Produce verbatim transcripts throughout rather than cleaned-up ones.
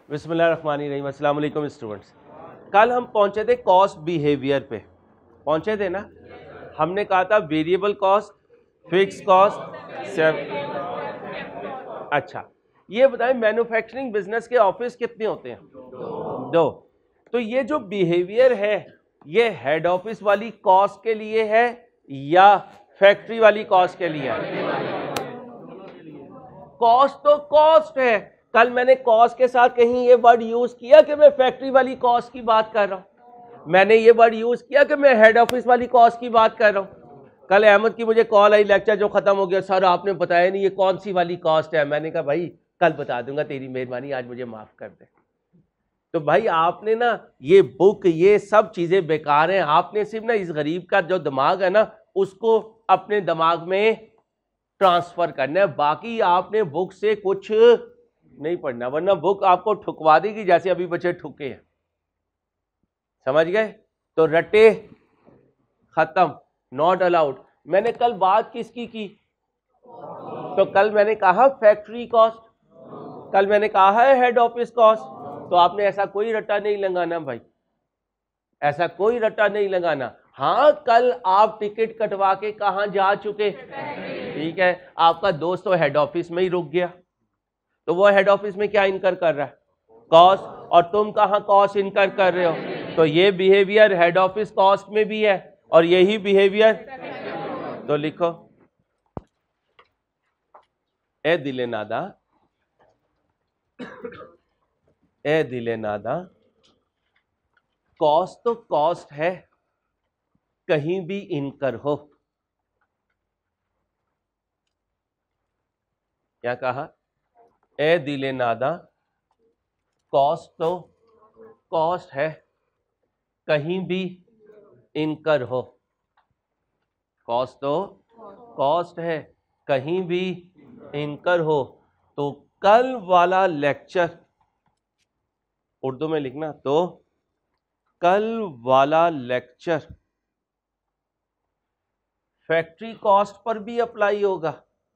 बिस्मिल्लाहिर्रहमानिर्रहीम। अस्सलाम वालेकुम स्टूडेंट्स। कल हम पहुंचे थे कॉस्ट बिहेवियर पे, पहुंचे थे ना। हमने कहा था वेरिएबल कॉस्ट, फिक्स कॉस्ट, अच्छा ये बताएं मैन्युफैक्चरिंग बिजनेस के ऑफिस कितने होते हैं? दो। तो ये जो बिहेवियर है ये हेड ऑफिस वाली कॉस्ट के लिए है या फैक्ट्री वाली कॉस्ट के लिए है? कॉस्ट तो कॉस्ट है। कल मैंने कॉस्ट के साथ कहीं ये वर्ड यूज किया कि मैं फैक्ट्री वाली कॉस्ट की बात कर रहा हूं? मैंने ये वर्ड यूज किया कि मैं हेड ऑफिस वाली कॉस्ट की बात कर रहा हूं? कल अहमद की मुझे कॉल आई, लेक्चर जो खत्म हो गया, सर आपने बताया नहीं ये कौन सी वाली कॉस्ट है। मैंने कहा भाई कल बता दूंगा, तेरी मेहरबानी, आज मुझे माफ कर दे। तो भाई आपने ना ये बुक ये सब चीजें बेकार हैं। आपने सिर्फ ना इस गरीब का जो दिमाग है ना उसको अपने दिमाग में ट्रांसफर करना है, बाकी आपने बुक से कुछ नहीं पढ़ना, वरना बुक आपको ठुकवा देगी जैसे अभी बच्चे ठुके हैं। समझ गए? तो रट्टे खत्म, नॉट अलाउड। मैंने कल बात किसकी की? तो कल मैंने कहा फैक्ट्री कॉस्ट, कल मैंने कहा है हेड ऑफिस कॉस्ट। तो आपने ऐसा कोई रट्टा नहीं लगाना भाई, ऐसा कोई रट्टा नहीं लगाना। हाँ कल आप टिकट कटवा के कहां जा चुके? ठीक है, आपका दोस्त तो हेड ऑफिस में ही रुक गया, तो वो हेड ऑफिस में क्या इनकर कर रहा है? कॉस्ट। और तुम कहां कॉस्ट इनकर कर रहे हो? तो ये बिहेवियर हेड ऑफिस कॉस्ट में भी है और यही बिहेवियर, तो लिखो ए दिले नादा, ए दिले नादा, कॉस्ट तो कॉस्ट है, कहीं भी इनकर हो। क्या कहा? ए दिले नादा, कॉस्ट तो कॉस्ट है, कहीं भी इनकर हो। कॉस्ट तो कॉस्ट है, कहीं भी इनकर हो। तो कल वाला लेक्चर उर्दू में लिखना, तो कल वाला लेक्चर फैक्ट्री कॉस्ट पर भी अप्लाई होगा।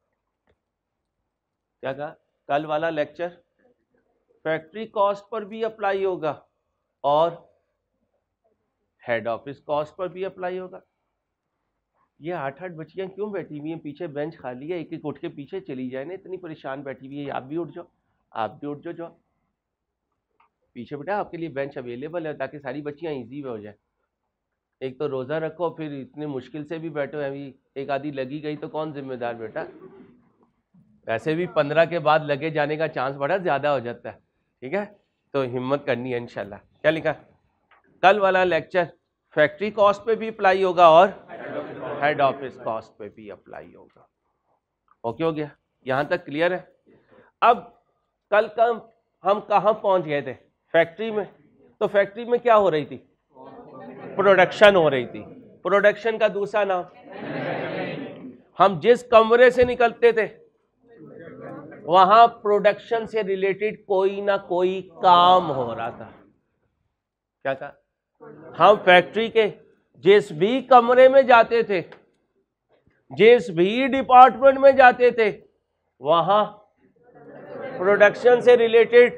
क्या कहा? कल वाला लेक्चर फैक्ट्री कॉस्ट पर भी अप्लाई होगा और हेड ऑफिस कॉस्ट पर भी अप्लाई होगा। ये आठ आठ बच्चियां क्यों बैठी हुई हैं? पीछे बेंच खाली है, एक एक उठ के पीछे चली जाए ना, इतनी परेशान बैठी हुई है। आप भी उठ जाओ, आप भी उठ जाओ, जाओ पीछे बेटा, आपके लिए बेंच अवेलेबल है ताकि सारी बच्चियां इजी हो जाए। एक तो रोजा रखो, फिर इतने मुश्किल से भी बैठो, अभी एक आधी लगी गई तो कौन जिम्मेदार बेटा? वैसे भी पंद्रह के बाद लगे जाने का चांस बड़ा ज्यादा हो जाता है। ठीक है, तो हिम्मत करनी है इंशाल्लाह। क्या लिखा? कल वाला लेक्चर फैक्ट्री कॉस्ट पे भी अप्लाई होगा और हेड ऑफिस कॉस्ट पे भी अप्लाई होगा। ओके हो गया? यहां तक क्लियर है? अब कल का हम कहां पहुंच गए थे? फैक्ट्री में। तो फैक्ट्री में क्या हो रही थी? प्रोडक्शन हो रही थी। प्रोडक्शन का दूसरा नाम, हम जिस कमरे से निकलते थे वहां प्रोडक्शन से रिलेटेड कोई ना कोई काम हो रहा था। क्या कहा? हम फैक्ट्री के जिस भी कमरे में जाते थे, जिस भी डिपार्टमेंट में जाते थे, वहां प्रोडक्शन से रिलेटेड।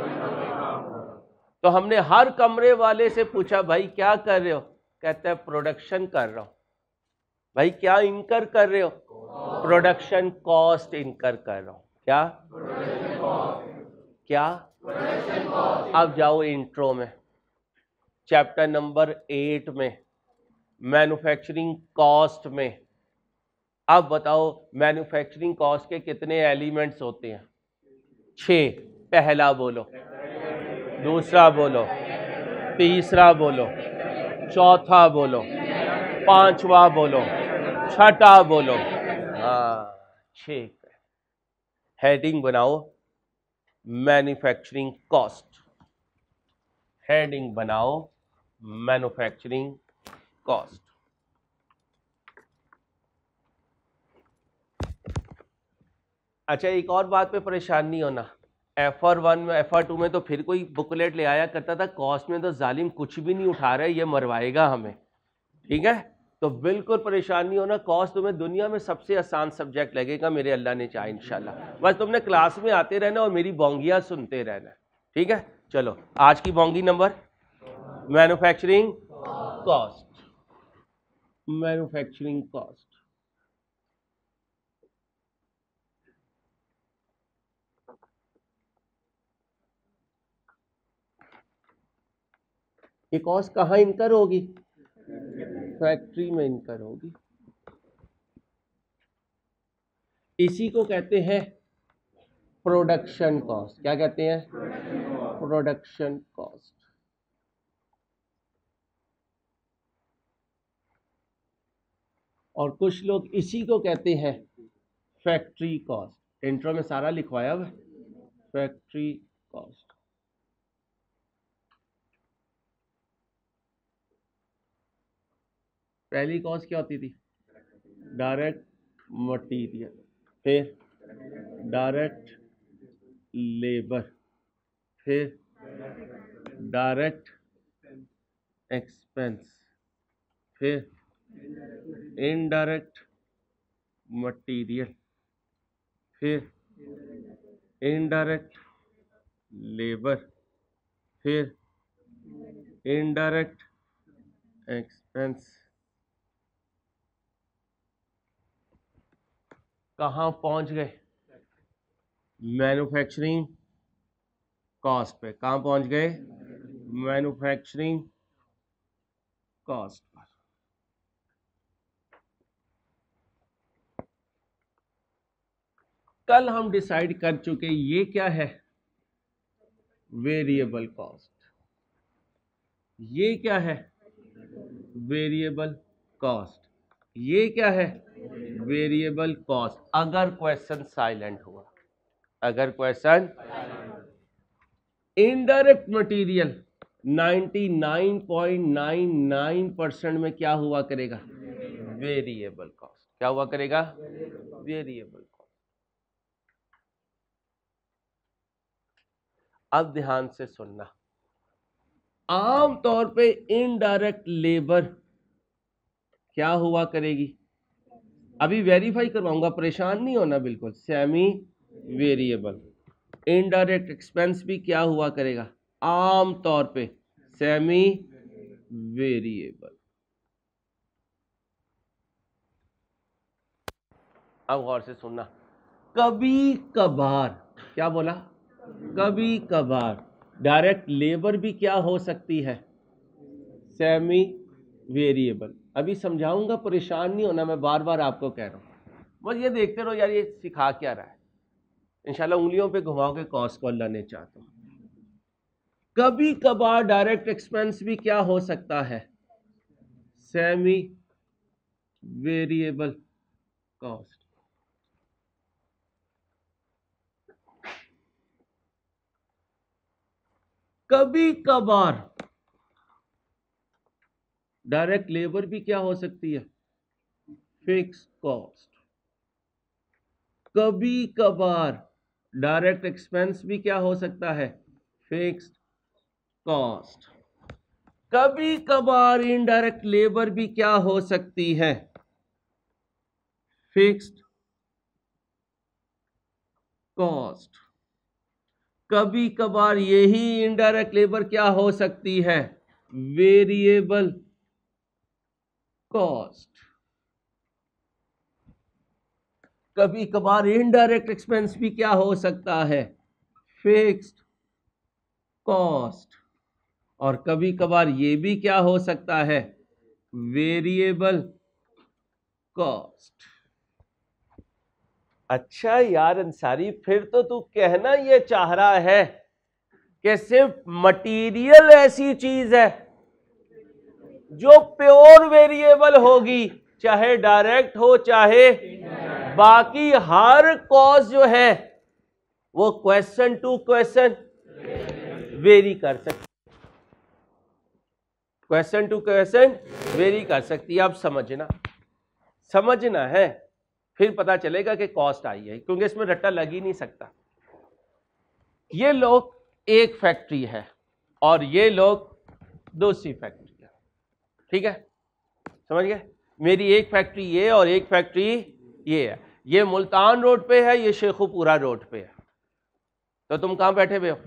तो हमने हर कमरे वाले से पूछा भाई क्या कर रहे हो? कहता है प्रोडक्शन कर रहा हूं। भाई क्या इनकर कर रहे हो? प्रोडक्शन कॉस्ट इनकर कर रहा हूं। क्या क्या? अब जाओ इंट्रो में, चैप्टर नंबर एट में, मैन्युफैक्चरिंग कॉस्ट में। अब बताओ मैन्युफैक्चरिंग कॉस्ट के कितने एलिमेंट्स होते हैं? छह। पहला बोलो, दूसरा बोलो, तीसरा बोलो, चौथा बोलो, पांचवा बोलो, छठा बोलो। हाँ, छह। हेडिंग बनाओ मैन्युफैक्चरिंग कॉस्ट, हेडिंग बनाओ मैन्युफैक्चरिंग कॉस्ट। अच्छा एक और बात पे परेशान नहीं होना, एफ आर वन में एफ आर टू में तो फिर कोई बुकलेट ले आया करता था, कॉस्ट में तो जालिम कुछ भी नहीं उठा रहा है, ये मरवाएगा हमें। ठीक है, तो बिल्कुल परेशान नहीं होना। कॉस्ट तुम्हें दुनिया में सबसे आसान सब्जेक्ट लगेगा, मेरे अल्लाह ने चाहे इंशाल्लाह। बस तुमने क्लास में आते रहना और मेरी बोंगियां सुनते रहना। ठीक है, चलो आज की बोंगी number manufacturing cost. Manufacturing cost ये कॉस्ट कहाँ इनकर होगी? फैक्ट्री में इनकर होगी। इसी को कहते हैं प्रोडक्शन कॉस्ट। क्या कहते हैं? Production cost. और कुछ लोग इसी को कहते हैं फैक्ट्री कॉस्ट। इंट्रो में सारा लिखवाया हुआ है, फैक्ट्री कॉस्ट। पहली कॉस्ट क्या होती थी? डायरेक्ट मटेरियल, फिर डायरेक्ट लेबर, फिर डायरेक्ट एक्सपेंस, फिर इनडायरेक्ट मटेरियल, फिर इनडायरेक्ट लेबर, फिर इनडायरेक्ट एक्सपेंस। कहाँ पहुंच गए? मैन्युफैक्चरिंग कॉस्ट पे। कहाँ पहुंच गए? Manufacturing cost per. कल हम डिसाइड कर चुके ये क्या है? Variable cost. ये क्या है? Variable cost. ये क्या है? Variable cost. अगर क्वेश्चन साइलेंट हुआ, अगर क्वेश्चन इनडायरेक्ट मटेरियल निन्यानवे पॉइंट नौ नौ परसेंट में क्या हुआ करेगा? Variable cost. क्या हुआ करेगा? Variable cost. अब ध्यान से सुनना, आमतौर पे इनडायरेक्ट लेबर क्या हुआ करेगी? अभी वेरीफाई करवाऊंगा, परेशान नहीं होना बिल्कुल। Semi variable. इनडायरेक्ट एक्सपेंस भी क्या हुआ करेगा? आम तौर पे सेमी वेरिएबल। अब गौर से सुनना, कभी कभार, क्या बोला? कभी कभार डायरेक्ट लेबर भी क्या हो सकती है? Semi variable. अभी समझाऊंगा, परेशान नहीं होना, मैं बार बार आपको कह रहा हूं। बस ये देखते रहो यार ये सिखा क्या रहा है। इंशाल्लाह उंगलियों पे घुमाओ के कॉस्ट को लाने चाहता हूं। कभी कभार डायरेक्ट एक्सपेंस भी क्या हो सकता है? Semi variable cost. कभी कभार डायरेक्ट लेबर भी क्या हो सकती है? Fix cost. कभी कभार डायरेक्ट एक्सपेंस भी क्या हो सकता है? Fixed cost. कभी कभार इनडायरेक्ट लेबर भी क्या हो सकती है? Fixed cost. कभी कभार यही इनडायरेक्ट लेबर क्या हो सकती है? Variable cost. कभी कभार इनडायरेक्ट एक्सपेंस भी क्या हो सकता है? Fixed cost. और कभी कभार ये भी क्या हो सकता है? Variable cost. अच्छा यार अंसारी, फिर तो तू कहना ये चाह रहा है कि सिर्फ मटेरियल ऐसी चीज है जो प्योर वेरिएबल होगी, चाहे डायरेक्ट हो चाहे, बाकी हर कॉस्ट जो है वो क्वेश्चन टू क्वेश्चन वेरी कर सकती, क्वेश्चन टू क्वेश्चन वेरी कर सकती है। अब समझना, समझना है, फिर पता चलेगा कि कॉस्ट आई है, क्योंकि इसमें रट्टा लग ही नहीं सकता। ये लोग एक फैक्ट्री है और ये लोग दूसरी फैक्ट्री है, ठीक है, समझ गए? मेरी एक फैक्ट्री ये और एक फैक्ट्री ये है। ये मुल्तान रोड पे है, ये शेखुपुरा रोड पे है। तो तुम कहां बैठे हुए हो?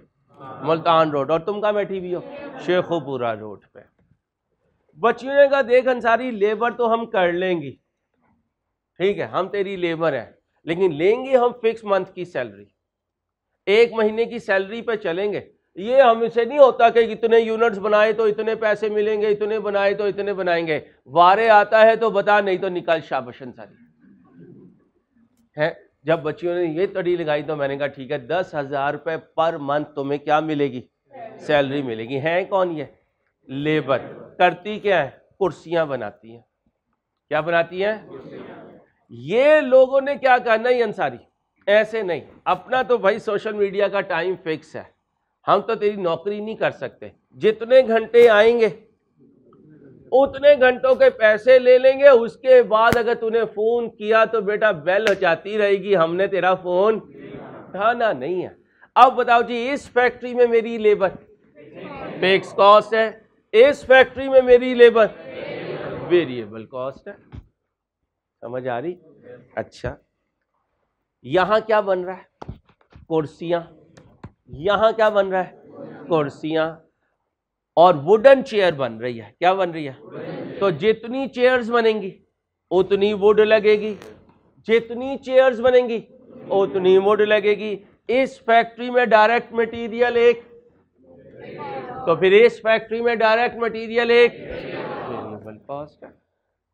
मुल्तान रोड, और तुम कहाँ बैठी हुई हो? शेखोपुरा रोड पे। बच्चियों ने कहा देख अंसारी, लेबर तो हम कर लेंगी, ठीक है हम तेरी लेबर है, लेकिन लेंगे हम फिक्स मंथ की सैलरी, एक महीने की सैलरी पे चलेंगे। ये हमसे नहीं होता कि इतने यूनिट्स बनाए तो इतने पैसे मिलेंगे, इतने बनाए तो इतने बनाएंगे। वारे आता है तो बता, नहीं तो निकाल शाबाश अंसारी है। जब बच्चियों ने ये तड़ी लगाई तो मैंने कहा ठीक है, दस हजार रुपए पर मंथ तुम्हें क्या मिलेगी? सैलरी मिलेगी। है कौन ये? लेबर। करती क्या है? कुर्सियां बनाती हैं। क्या बनाती हैं? ये लोगों ने क्या करना है अंसारी, ऐसे नहीं। अपना तो भाई सोशल मीडिया का टाइम फिक्स है, हम तो तेरी नौकरी नहीं कर सकते। जितने घंटे आएंगे उतने घंटों के पैसे ले लेंगे। उसके बाद अगर तूने फोन किया तो बेटा बेल हो जाती रहेगी, हमने तेरा फोन उठाना नहीं है। अब बताओ जी, इस फैक्ट्री में मेरी लेबर फिक्स कॉस्ट है, इस फैक्ट्री में मेरी लेबर वेरिएबल कॉस्ट है। समझ आ रही? अच्छा, यहां क्या बन रहा है? कुर्सियां। यहां क्या बन रहा है? कुर्सियां। और वुडन चेयर बन रही है। क्या बन रही है? तो जितनी चेयर्स बनेंगी उतनी वुड लगेगी, जितनी चेयर्स बनेंगी उतनी वुड लगेगी। इस फैक्ट्री में डायरेक्ट मटेरियल एक, तो फिर इस फैक्ट्री में डायरेक्ट मटेरियल एक, वेरिएबल कॉस्ट है।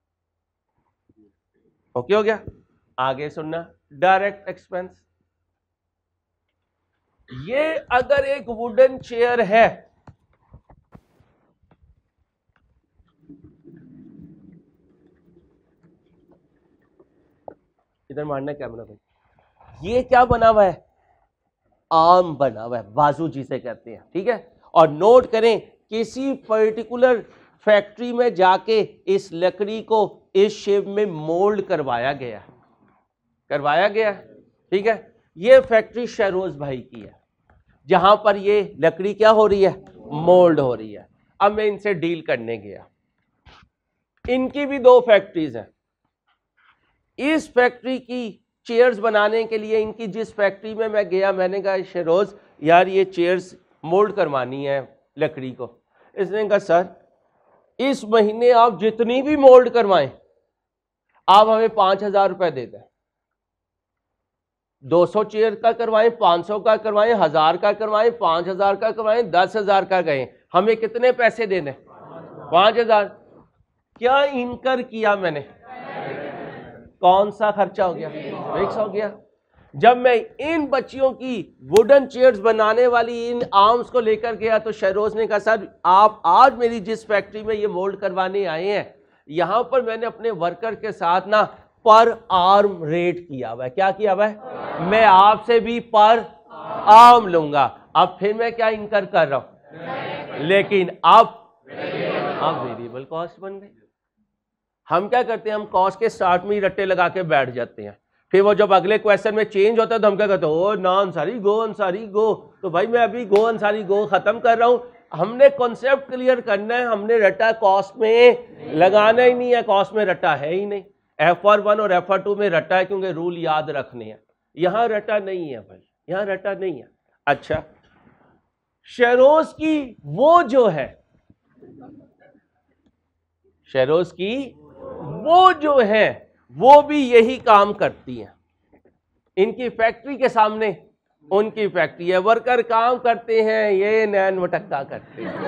ओके हो गया? आगे सुनना, डायरेक्ट एक्सपेंस। ये अगर एक वुडन चेयर है, इधर मारना कैमरा भाई, ये क्या बना हुआ है? आर्म बना हुआ है, बाजू जिसे कहते हैं, ठीक है। और नोट करें, किसी पर्टिकुलर फैक्ट्री में जाके इस लकड़ी को इस शेप में मोल्ड करवाया गया करवाया गया ठीक है। ये फैक्ट्री शहरोज भाई की है, जहां पर ये लकड़ी क्या हो रही है? मोल्ड हो रही है। अब मैं इनसे डील करने गया, इनकी भी दो फैक्ट्रीज हैं। इस फैक्ट्री की चेयर्स बनाने के लिए, इनकी जिस फैक्ट्री में मैं गया, मैंने कहा शहरोज यार ये चेयर्स मोल्ड करवानी है लकड़ी को। इसने कहा सर इस महीने आप जितनी भी मोल्ड करवाएं आप हमें पांच हजार रुपए दे दें। दो सौ चेयर का करवाएं, पांच सौ का करवाएं, हजार का करवाएं, पांच हजार का करवाएं, दस हजार का गए, हमें कितने पैसे देने? पांच हजार। क्या इनकर किया मैंने? कौन सा खर्चा हो गया? फिक्स हो गया। जब मैं इन बच्चियों की वुडन चेयर्स बनाने वाली इन आर्म्स को लेकर गया तो शहरोज ने कहा सर आप आज मेरी जिस फैक्ट्री में ये मोल्ड करवाने आए हैं, यहां पर मैंने अपने वर्कर के साथ ना पर आर्म रेट किया हुआ है। क्या किया हुआ है? मैं आपसे भी पर आर्म लूंगा। अब फिर मैं क्या इनकर कर रहा हूं, लेकिन अब अब वेरिएबल कॉस्ट बन गई। हम क्या करते हैं, हम कॉस्ट के स्टार्ट में ही रट्टे लगा के बैठ जाते हैं, फिर वो जब अगले क्वेश्चन में चेंज होता है तो हम क्या कहते हैं, ओ ना अंसारी गो, अंसारी गो। तो भाई मैं अभी गो अंसारी गो खत्म कर रहा हूं। हमने कॉन्सेप्ट क्लियर करना है, हमने रट्टा कॉस्ट में लगाना ही नहीं है, कॉस्ट में रट्टा है ही नहीं। एफ आर वन और एफ आर टू में रट्टा है क्योंकि रूल याद रखने हैं, यहां रट्टा नहीं है भाई, यहां रट्टा नहीं है। अच्छा, शहरोज की वो जो है, शहरोज की वो जो है वो भी यही काम करती है। इनकी फैक्ट्री के सामने उनकी फैक्ट्री है, वर्कर काम करते हैं, ये नैन वटक्का करते हैं।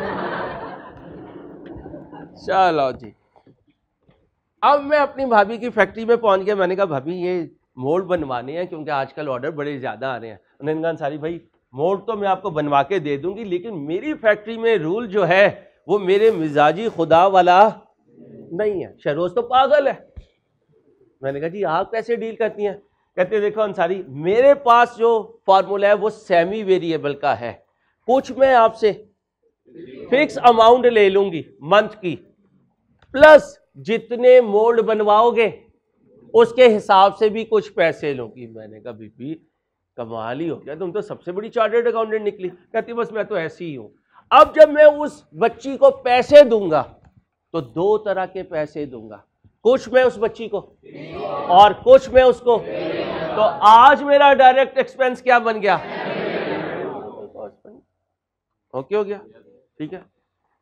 चलो जी, अब मैं अपनी भाभी की फैक्ट्री में पहुंच गया। मैंने कहा भाभी ये मोल्ड बनवाने हैं क्योंकि आजकल ऑर्डर बड़े ज्यादा आ रहे हैं। उन्होंने कहा सारी भाई मोल्ड तो मैं आपको बनवा के दे दूंगी, लेकिन मेरी फैक्ट्री में रूल जो है वो मेरे मिजाजी खुदा वाला नहीं है। शहरोज तो पागल है। मैंने कहा जी आप कैसे डील करती हैं? कहते देखो अंसारी, मेरे पास जो फॉर्मूला है वो सेमी वेरिएबल का है। कुछ मैं आपसे फिक्स अमाउंट ले लूंगी मंथ की, प्लस जितने मोल्ड बनवाओगे उसके हिसाब से भी कुछ पैसे लूंगी। मैंने कहा बीबी कमाल ही हो गया, तुम तो सबसे बड़ी चार्टर्ड अकाउंटेंट निकली। कहती बस मैं तो ऐसी ही हूं। अब जब मैं उस बच्ची को पैसे दूंगा तो दो तरह के पैसे दूंगा, कुछ मैं उस बच्ची को और कुछ मैं उसको। तो आज मेरा डायरेक्ट एक्सपेंस क्या बन गया? ओके हो गया, ठीक है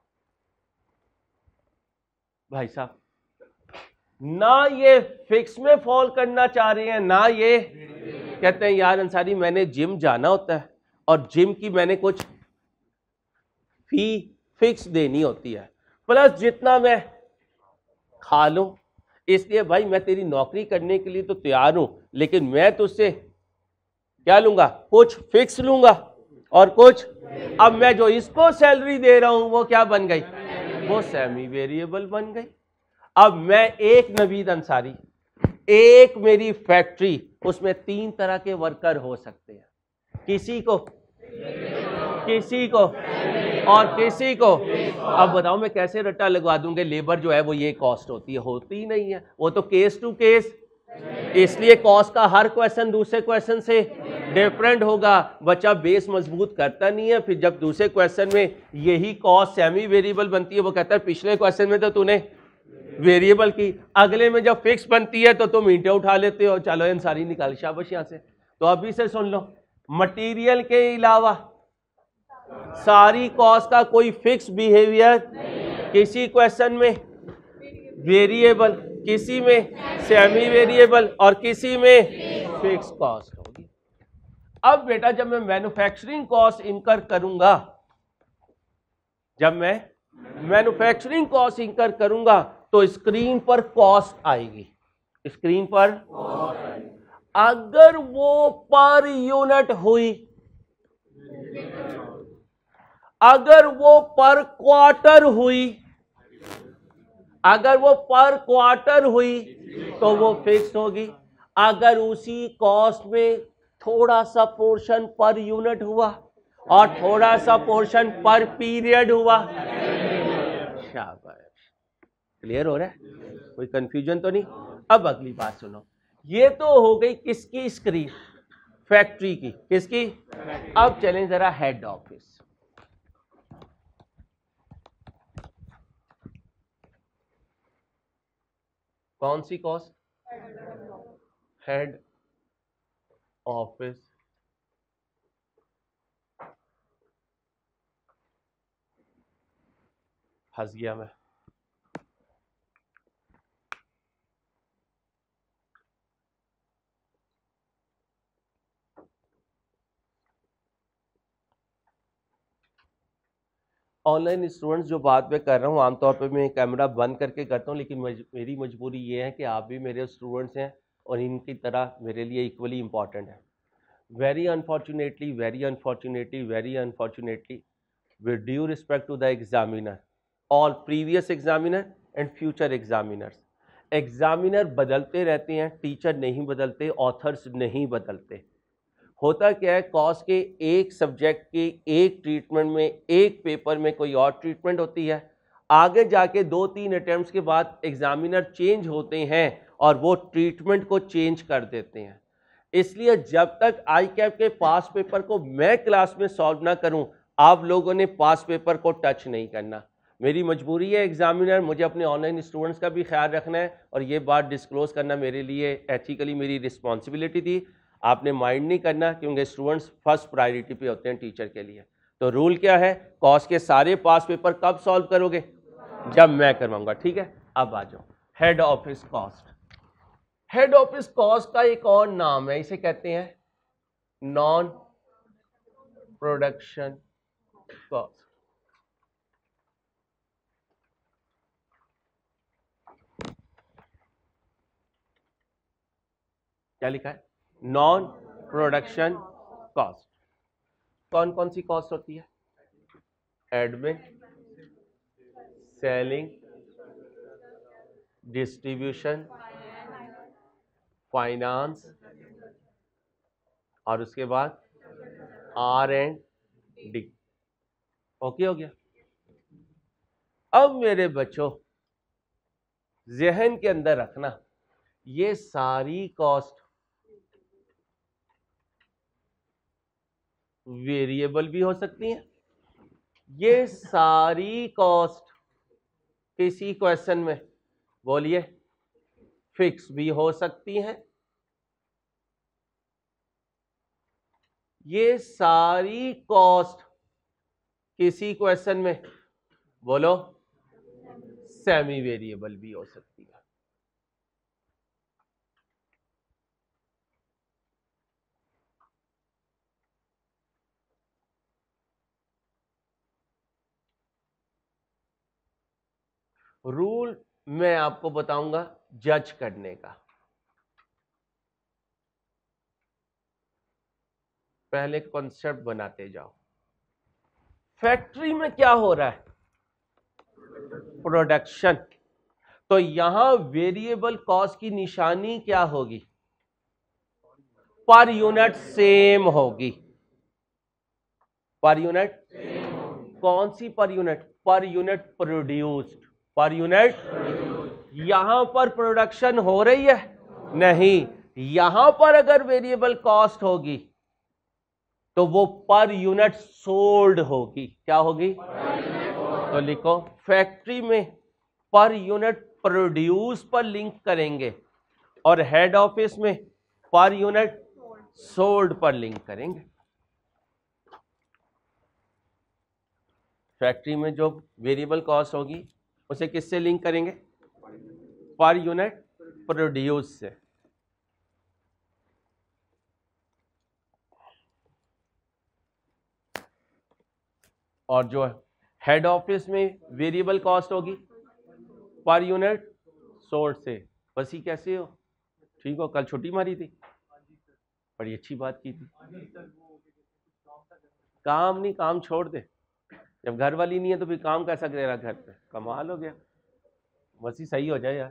भाई साहब। ना ये फिक्स में फॉल करना चाह रहे हैं, ना ये कहते हैं यार अंसारी मैंने जिम जाना होता है और जिम की मैंने कुछ फी फिक्स देनी होती है, प्लस जितना मैं खा लूं, इसलिए भाई मैं तेरी नौकरी करने के लिए तो तैयार हूं, लेकिन मैं तुझसे क्या लूंगा, कुछ फिक्स लूंगा और कुछ, अब मैं जो इसको सैलरी दे रहा हूं वो क्या बन गई, वो सेमी वेरिएबल बन गई। अब मैं एक नवीद अंसारी, एक मेरी फैक्ट्री, उसमें तीन तरह के वर्कर हो सकते हैं, किसी को, किसी को और किसी को। अब बताओ मैं कैसे रट्टा लगवा दूंगा, लेबर जो है वो ये कॉस्ट होती है, होती ही नहीं है, वो तो केस टू केस, इसलिए कॉस्ट का हर क्वेश्चन दूसरे क्वेश्चन से डिफरेंट होगा। बच्चा बेस मजबूत करता नहीं है, फिर जब दूसरे क्वेश्चन में यही कॉस्ट सेमी वेरिएबल बनती है, वो कहता है पिछले क्वेश्चन में तो तूने वेरिएबल की, अगले में जब फिक्स बनती है तो तुम ईंटें उठा लेते हो, चलो इन सारी निकाल शाबाश यहां से। तो अभी से सुन लो, मटेरियल के अलावा सारी कॉस्ट का कोई फिक्स बिहेवियर, किसी क्वेश्चन में वेरिएबल, किसी में सेमी वेरिएबल और किसी में फिक्स कॉस्ट होगी। अब बेटा जब मैं मैन्युफैक्चरिंग कॉस्ट इनकर करूंगा, जब मैं मैन्युफैक्चरिंग कॉस्ट इनकर करूंगा तो स्क्रीन पर कॉस्ट आएगी, स्क्रीन पर अगर वो पर यूनिट हुई, अगर वो पर क्वार्टर हुई, अगर वो पर क्वार्टर हुई तो वो फिक्स होगी। अगर उसी कॉस्ट में थोड़ा सा पोर्शन पर यूनिट हुआ और थोड़ा सा पोर्शन पर पीरियड हुआ, शाबाश, क्लियर हो रहा है, कोई कंफ्यूजन तो नहीं। अब अगली बात सुनो, ये तो हो गई किसकी स्क्रीन, फैक्ट्री की, किसकी। अब चलें जरा हेड ऑफिस। कौन सी कॉस्ट, हेड ऑफिस। फंस गया मैं, ऑनलाइन स्टूडेंट्स जो बात मैं कर रहा हूँ आमतौर पे मैं कैमरा बंद करके करता हूँ, लेकिन मज, मेरी मजबूरी ये है कि आप भी मेरे स्टूडेंट्स हैं और इनकी तरह मेरे लिए इक्वली इम्पॉर्टेंट है। Very unfortunately, very unfortunately, very unfortunately, with due respect to the examiner, all previous examiner and future examiners, examiner बदलते रहते हैं, टीचर नहीं बदलते, ऑथर्स नहीं बदलते। होता क्या है, कॉस्ट के एक सब्जेक्ट के एक ट्रीटमेंट में, एक पेपर में कोई और ट्रीटमेंट होती है, आगे जाके दो तीन अटेम्प्ट्स के बाद एग्जामिनर चेंज होते हैं और वो ट्रीटमेंट को चेंज कर देते हैं। इसलिए जब तक आई कैप के पास पेपर को मैं क्लास में सॉल्व ना करूं, आप लोगों ने पास पेपर को टच नहीं करना। मेरी मजबूरी है एग्जामिनर, मुझे अपने ऑनलाइन स्टूडेंट्स का भी ख्याल रखना है और ये बात डिस्क्लोज करना मेरे लिए एथिकली मेरी रिस्पॉन्सिबिलिटी थी। आपने माइंड नहीं करना, क्योंकि स्टूडेंट्स फर्स्ट प्रायोरिटी पे होते हैं टीचर के लिए। तो रूल क्या है, कॉस्ट के सारे पास पेपर कब सॉल्व करोगे, जब मैं करवाऊंगा, ठीक है। अब आ जाओ head office cost. Head office cost का एक और नाम है, इसे कहते हैं नॉन प्रोडक्शन कॉस्ट। क्या लिखा है, नॉन प्रोडक्शन कॉस्ट। कौन कौन सी कॉस्ट होती है, एडमिन, सेलिंग, डिस्ट्रीब्यूशन, फाइनेंस और उसके बाद आर एंड डी। ओके हो गया। अब मेरे बच्चों जहन के अंदर रखना, ये सारी कॉस्ट वेरिएबल भी हो सकती हैं, ये सारी कॉस्ट किसी क्वेश्चन में बोलिए फिक्स भी हो सकती हैं, ये सारी कॉस्ट किसी क्वेश्चन में बोलो सेमी वेरिएबल भी हो सकती है। रूल मैं आपको बताऊंगा जज करने का। पहले कॉन्सेप्ट बनाते जाओ। फैक्ट्री में क्या हो रहा है? प्रोडक्शन। तो यहां वेरिएबल कॉस्ट की निशानी क्या होगी? पर यूनिट सेम होगी। पर यूनिट कौन सी पर unit? Per unit produced. Per unit यहां पर प्रोडक्शन हो रही है नहीं, यहां पर अगर वेरिएबल कॉस्ट होगी तो वो पर यूनिट सोल्ड होगी। क्या होगी? तो लिखो फैक्ट्री में पर यूनिट प्रोड्यूस पर लिंक करेंगे और हेड ऑफिस में पर यूनिट सोल्ड पर लिंक करेंगे। फैक्ट्री में जो वेरिएबल कॉस्ट होगी उसे किससे लिंक करेंगे? पर यूनिट प्रोड्यूस से। और जो हेड ऑफिस में वेरिएबल कॉस्ट होगी पर यूनिट सोल्ड से। बस ही कैसे हो? ठीक हो? कल छुट्टी मारी थी, बड़ी अच्छी बात की थी। काम नहीं, काम छोड़ दे। जब घर वाली नहीं है तो फिर काम कैसा करेगा घर पे? कमाल हो गया। बस ही सही हो जाए यार।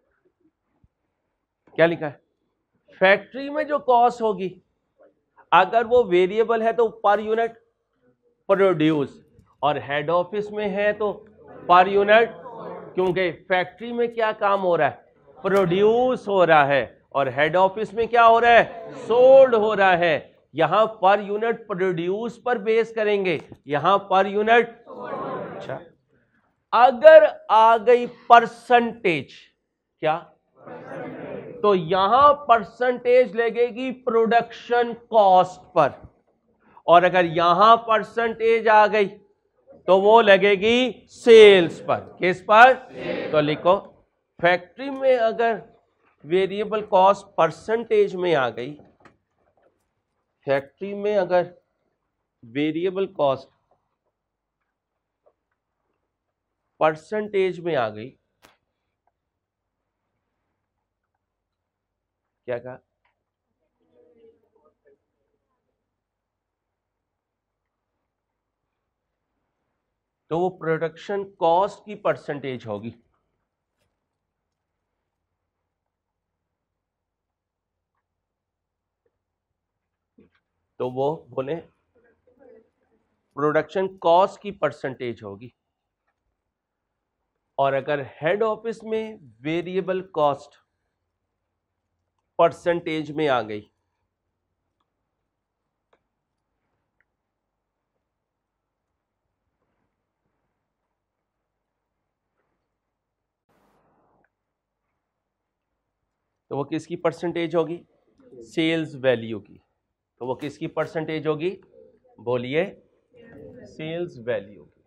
क्या लिखा है? फैक्ट्री में जो कॉस्ट होगी अगर वो वेरिएबल है तो पर यूनिट प्रोड्यूस, और हेड ऑफिस में है तो पर यूनिट, क्योंकि फैक्ट्री में क्या काम हो रहा है? प्रोड्यूस हो रहा है, और हेड ऑफिस में क्या हो रहा है? सोल्ड हो रहा है। यहां पर यूनिट प्रोड्यूस पर बेस करेंगे, यहां पर यूनिट। अच्छा, अगर आ गई परसेंटेज, क्या? तो यहां परसेंटेज लगेगी प्रोडक्शन कॉस्ट पर, और अगर यहां परसेंटेज आ गई तो वो लगेगी सेल्स पर। किस पर? तो लिखो फैक्ट्री में अगर वेरिएबल कॉस्ट परसेंटेज में आ गई, फैक्ट्री में अगर वेरिएबल कॉस्ट परसेंटेज में आ गई, क्या कहा? तो वो प्रोडक्शन कॉस्ट की परसेंटेज होगी। तो वो बोले प्रोडक्शन कॉस्ट की परसेंटेज होगी। और अगर हेड ऑफिस में वेरिएबल कॉस्ट परसेंटेज में आ गई, तो वो किसकी परसेंटेज होगी? सेल्स वैल्यू की। तो वो किसकी परसेंटेज होगी? बोलिए, सेल्स वैल्यू की।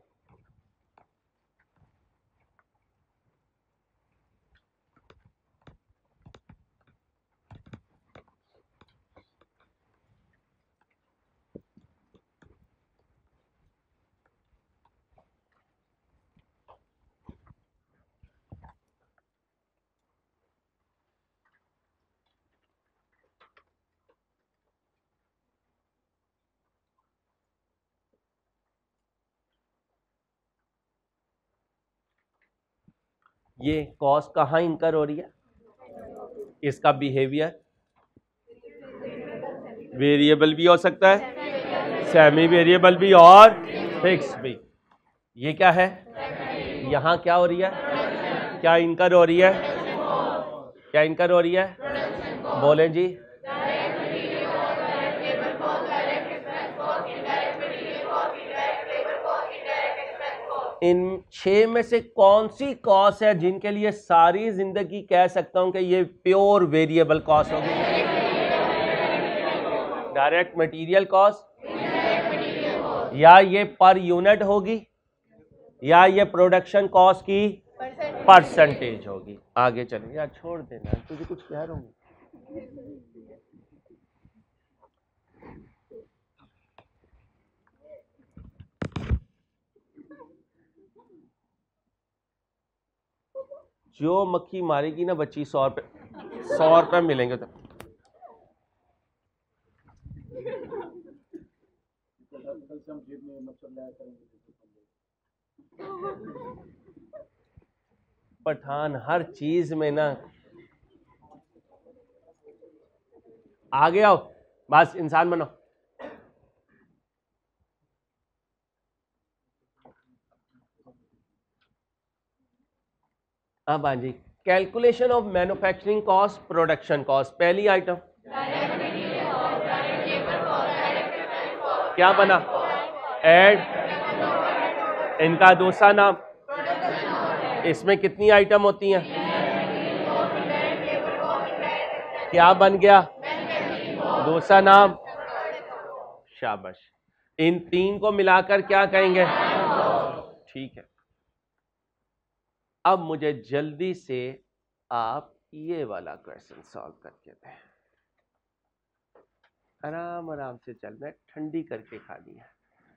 ये कॉस्ट कहां इंकर हो रही है? इसका बिहेवियर वेरिएबल भी हो सकता है, सेमी वेरिएबल भी, और फिक्स भी। ये क्या है? यहां क्या हो रही है? क्या इंकर हो रही है? क्या इंकर हो रही है? बोले जी। इन छह में से कौन सी कॉस्ट है जिनके लिए सारी जिंदगी कह सकता हूं कि ये प्योर वेरिएबल कॉस्ट होगी? डायरेक्ट मटेरियल कॉस्ट, या ये पर यूनिट होगी या ये प्रोडक्शन कॉस्ट की परसेंटेज होगी। आगे चलें यार, छोड़ देना, तुझे कुछ कह रहा हूँ। जो मक्खी मारेगी ना बच्ची, सौ रुपये सौ रुपये मिलेंगे। तो पठान हर चीज में ना आगे आओ, बस इंसान बनो। अब हाँ जी, calculation of manufacturing cost, production cost. पहली आइटम क्या बना? एड, इनका दूसरा नाम। इसमें कितनी आइटम होती हैं? क्या बन गया? दूसरा नाम। शाबाश। इन तीन को मिलाकर क्या कहेंगे? ठीक है। अब मुझे जल्दी से आप ये वाला क्वेश्चन सॉल्व करके दें। आराम आराम से चलना है, ठंडी करके खानी है।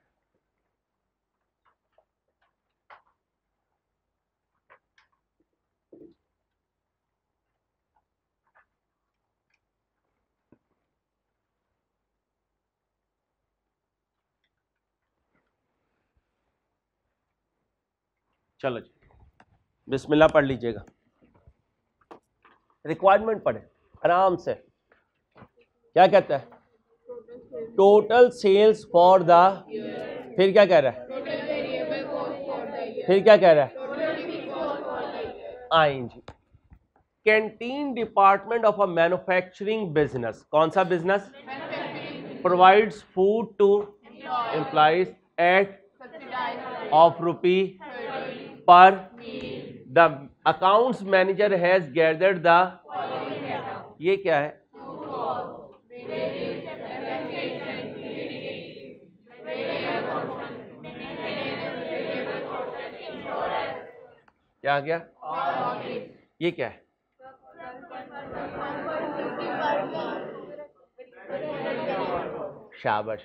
चलो जी, बिस्मिल्लाह पढ़ लीजिएगा। रिक्वायरमेंट पढ़े आराम से। क्या कहता है? टोटल सेल्स फॉर द, फिर क्या कह रहा है? फिर क्या कह रहा है? ING. Canteen department of a manufacturing business. कौन सा business? Provides food to employees at of rupee per the accounts manager has gathered the, ये क्या है? क्या आ गया? ये क्या है? शाबाश।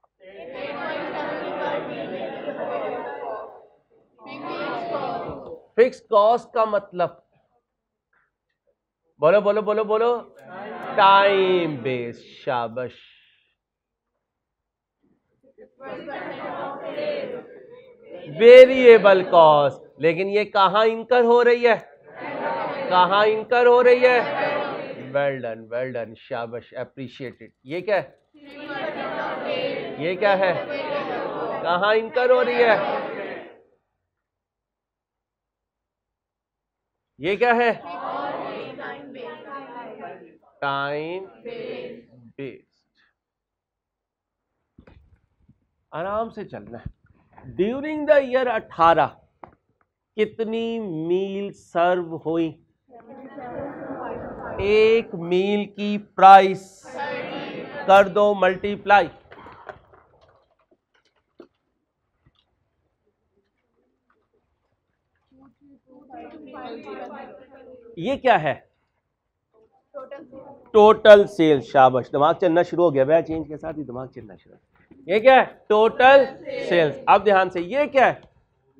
फिक्स कॉस्ट का मतलब, बोलो बोलो बोलो बोलो, टाइम बेस्ड। शाबाश। वेरिएबल कॉस्ट, लेकिन ये कहां इनकर हो रही है? कहां इनकर हो रही है? वेल डन वेल डन, शाबाश, अप्रिशिएटेड। ये क्या है? ये क्या है? कहां इनकर हो रही है? ये क्या है? Time based. आराम से चलना है। ड्यूरिंग द ईयर अठारह कितनी मील सर्व हुई? एक मील की प्राइस कर दो मल्टीप्लाई। ये क्या है? Total sale. शाबाश, दिमाग चलना शुरू हो गया। वह चेंज के साथ ही दिमाग चलना शुरू। ये क्या है? Total sales. अब ध्यान से, ये क्या है?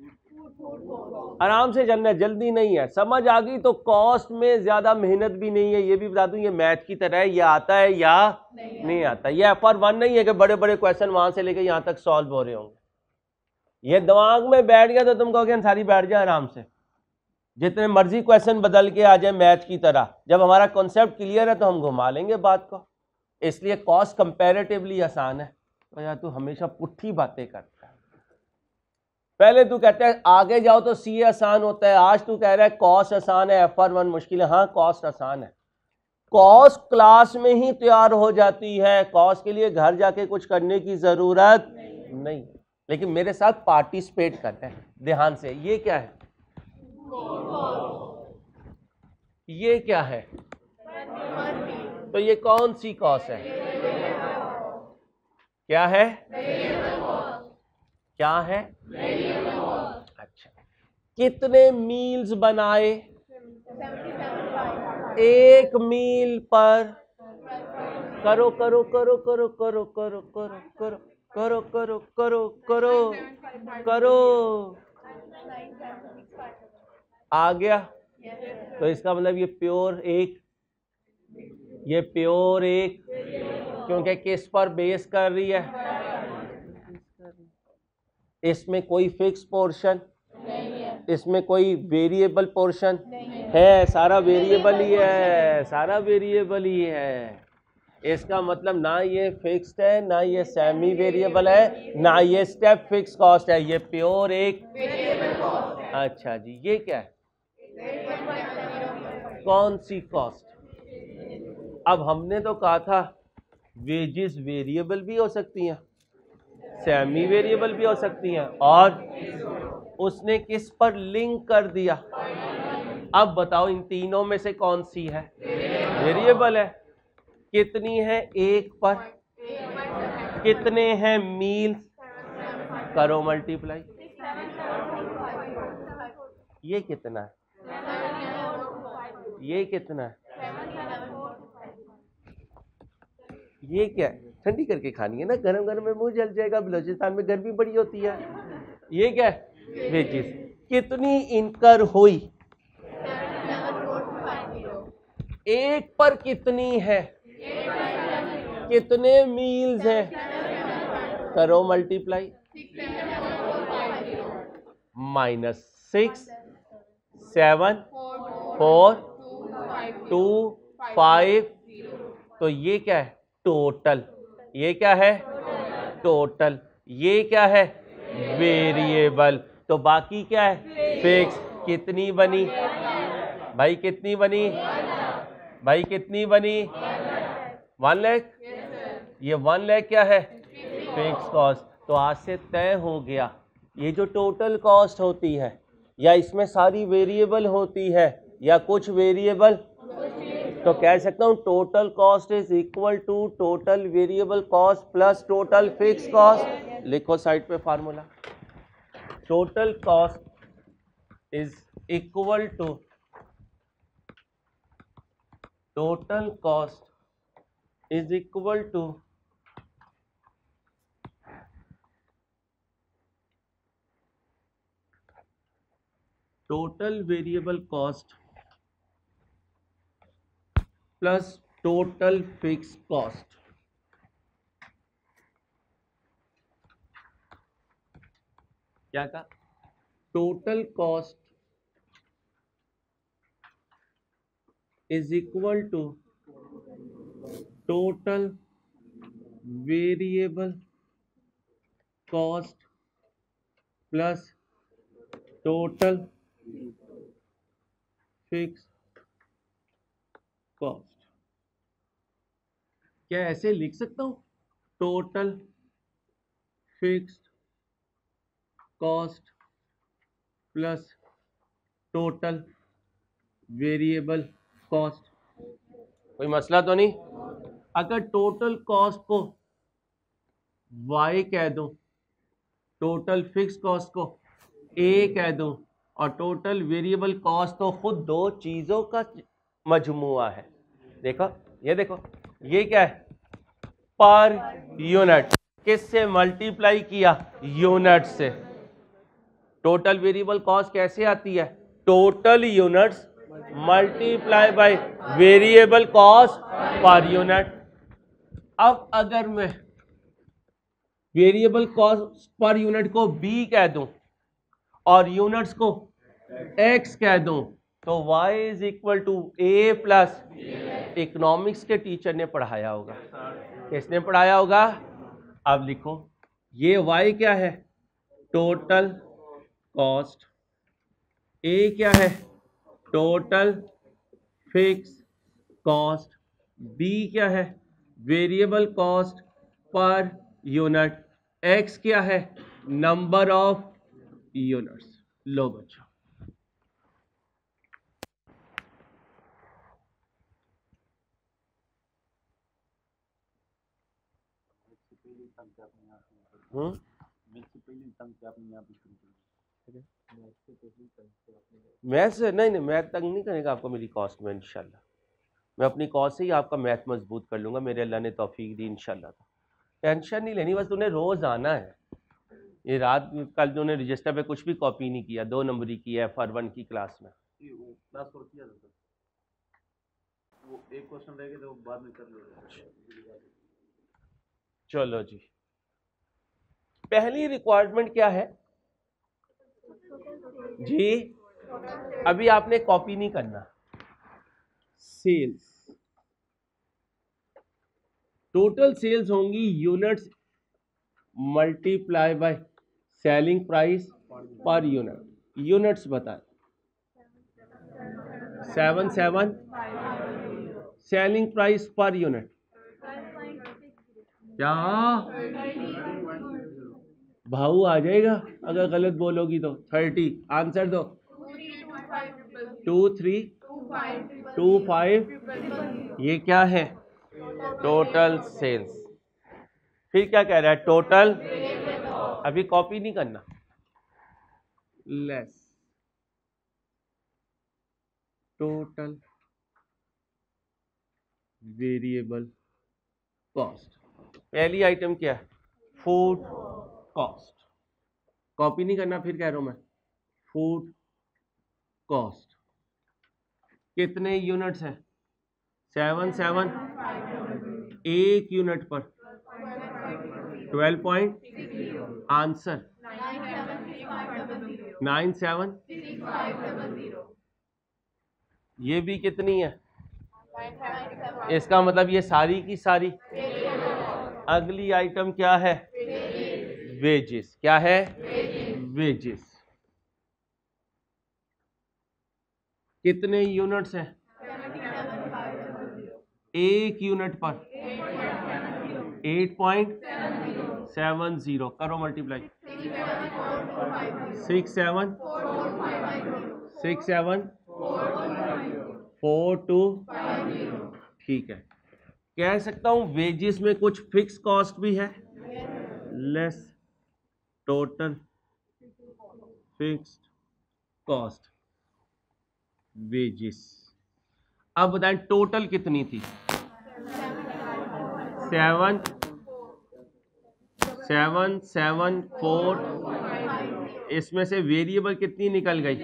आराम से चलना है, जल्दी नहीं है। समझ आ गई तो कॉस्ट में ज्यादा मेहनत भी नहीं है। ये भी बता दूं, ये मैथ की तरह है, ये आता है या नहीं, नहीं आता। ये एफ आर वन नहीं है कि बड़े बड़े क्वेश्चन वहां से लेके यहां तक सॉल्व हो रहे होंगे। ये दिमाग में बैठ गया तो तुम कहोगे अंसारी बैठ जाए आराम से, जितने मर्जी क्वेश्चन बदल के आ जाए मैथ की तरह। जब हमारा कॉन्सेप्ट क्लियर है तो हम घुमा लेंगे बात को। इसलिए कॉस्ट कंपैरेटिवली आसान है। तो यार तू हमेशा पुट्ठी बातें करता है। पहले तू कहता है आगे जाओ तो सी आसान होता है, आज तू कह रहा है कॉस्ट आसान है, एफ आर वन मुश्किल है। हाँ, कॉस्ट आसान है। कॉस्ट क्लास में ही तैयार हो जाती है। कॉस्ट के लिए घर जाके कुछ करने की जरूरत नहीं, नहीं। लेकिन मेरे साथ पार्टिसिपेट करते हैं ध्यान से। ये क्या है? ये क्या है? तो ये कौन सी कॉस्ट है? क्या है? क्या है? अच्छा, कितने मील्स बनाए? एक मील पर करो करो करो करो करो करो करो करो करो करो करो करो करो आ गया? तो इसका मतलब ये प्योर एक, ये प्योर एक, क्योंकि किस पर बेस कर रही है? इसमें कोई फिक्स पोर्शन, इसमें कोई वेरिएबल पोर्शन है? सारा वेरिएबल ही है, सारा वेरिएबल ही है। इसका मतलब ना ये फिक्स्ड है, ना ये सेमी वेरिएबल है, ना ये स्टेप फिक्स कॉस्ट है, ये प्योर एक वेरिएबल कॉस्ट। अच्छा जी, ये क्या है? कौन सी कॉस्ट? अब हमने तो कहा था वेजेस वेरिएबल भी हो सकती हैं, सेमी वेरिएबल भी हो सकती हैं, और उसने किस पर लिंक कर दिया? अब बताओ इन तीनों में से कौन सी है? वेरिएबल है। कितनी है एक पर? कितने हैं मील्स? करो मल्टीप्लाई। ये कितना है? ये कितना है? ये क्या है? ठंडी करके खानी है ना, गरम गरम में मुंह जल जाएगा, बलूचिस्तान में गर्मी बड़ी होती है। ये क्या है? वेजेस। कितनी इनकर हुई? एक पर कितनी है? कितने मील्स हैं? करो multiply. Minus six, seven, four, two, five. तो ये क्या है? टोटल। ये क्या है? टोटल। ये क्या है? वेरिएबल। तो बाकी क्या है? फिक्स। कितनी बनी भाई? कितनी बनी भाई? कितनी बनी? वन लैख। ये वन लैख क्या है? Fix cost. तो आज से तय हो गया, ये जो टोटल कॉस्ट होती है, या इसमें सारी वेरिएबल होती है या कुछ वेरिएबल, तो कह सकता हूं total cost is equal to total variable cost plus total fix cost. लिखो साइड पे formula. Total cost is equal to total cost is equal to total variable cost plus total fix cost. क्या कहा? Total cost is equal to total variable cost plus total fix cost. क्या ऐसे लिख सकता हूं? Total fixed cost plus total variable cost. कोई मसला तो नहीं? अगर टोटल कॉस्ट को y कह दूं, टोटल फिक्स कॉस्ट को a कह दूं, और टोटल वेरिएबल कॉस्ट तो खुद दो चीजों का मजमुआ है। देखो, ये देखो, ये क्या है? Per unit. किससे मल्टीप्लाई किया? यूनिट से। टोटल वेरिएबल कॉस्ट कैसे आती है? Total units multiply by variable cost per unit. अब अगर मैं वेरिएबल कॉस्ट पर यूनिट को b कह दूं और यूनिट्स को x कह दूं, तो y is equal to A plus. Economics के टीचर ने पढ़ाया होगा। किसने पढ़ाया होगा? अब लिखो, ये y क्या है? Total cost. a क्या है? Total fix cost. b क्या है? Variable cost per unit. x क्या है? Number of units. लो बच्चों, हम्म मैथ से नहीं नहीं मैथ तंग नहीं करेगा आपको मेरी कॉस्ट में इंशाल्लाह। मैं अपनी कॉस्ट से ही आपका मैथ मजबूत कर लूँगा, मेरे अल्लाह ने तौफीक दी इंशाल्लाह। टेंशन नहीं लेनी, बस तूने रोज़ आना है। ये रात कल तूने रजिस्टर पे कुछ भी कॉपी नहीं किया, दो नंबरी किया है फॉर वन की क्लास में। क्लास फोर किया था वो एक क्वेश्चन रह गया तो बाद में कर लेंगे। चलो जी, पहली रिक्वायरमेंट क्या है जी? अभी आपने कॉपी नहीं करना। सेल्स, टोटल सेल्स होंगी units multiply by selling price per unit. Units बताएं। Seven seven selling price per unit क्या भाऊ आ जाएगा अगर गलत बोलोगी तो? थर्टी आंसर दो। टू थ्री टू फाइव ये क्या है? Total sales. फिर क्या कह रहा है? टोटल, अभी कॉपी नहीं करना, लेस टोटल वेरिएबल कॉस्ट। पहली आइटम क्या है? Food cost. कॉपी नहीं करना, फिर कह रहा हूं मैं। फूड कॉस्ट कितने यूनिट्स हैं? सेवन सेवन, एक यूनिट पर twelve point, answer nine seven. ये भी कितनी है? इसका मतलब ये सारी की सारी। अगली आइटम क्या है? वेजेस। क्या है? वेजेस। कितने यूनिट्स हैं? एक यूनिट पर एट पॉइंट सेवन जीरो। करो multiply. Six seven six seven four two. ठीक है, कह सकता हूं वेजेस में कुछ फिक्स कॉस्ट भी है, less total fixed cost wages. अब बताएं टोटल कितनी थी? Seven seven seven four. इसमें से वेरिएबल कितनी निकल गई?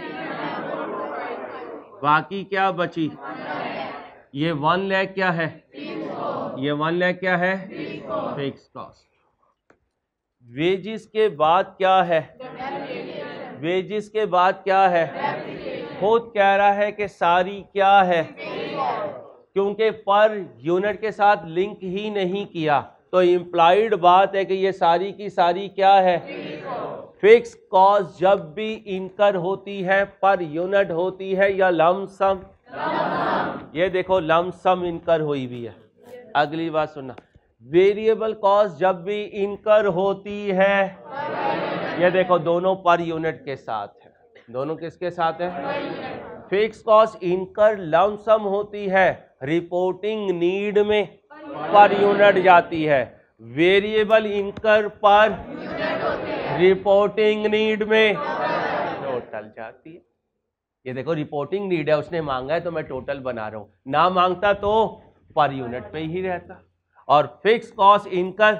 बाकी क्या बची? ये वन लैख क्या है? ये वन लैख क्या है? Fix cost. वेजिस के बाद क्या है? वेजिस के बाद क्या है? खुद कह रहा है कि सारी क्या है, क्योंकि पर यूनिट के साथ लिंक ही नहीं किया, तो इम्प्लाइड बात है कि ये सारी की सारी क्या है? फिक्स कॉस्ट जब भी इनकर होती है पर यूनिट होती है या लमसम? ये देखो लमसम इनकर हुई भी है। अगली बात सुनना, वेरिएबल कॉस्ट जब भी इनकर होती है, ये देखो दोनों पर यूनिट के साथ है। दोनों किसके साथ है? फिक्स कॉस्ट इनकर लमसम होती है, रिपोर्टिंग नीड में पर यूनिट जाती है। वेरिएबल इनकर पर रिपोर्टिंग नीड में टोटल जाती है। ये देखो रिपोर्टिंग नीड है, उसने मांगा है तो मैं टोटल बना रहा हूं, ना मांगता तो पर यूनिट पे ही रहता। और फिक्स कॉस्ट इनकर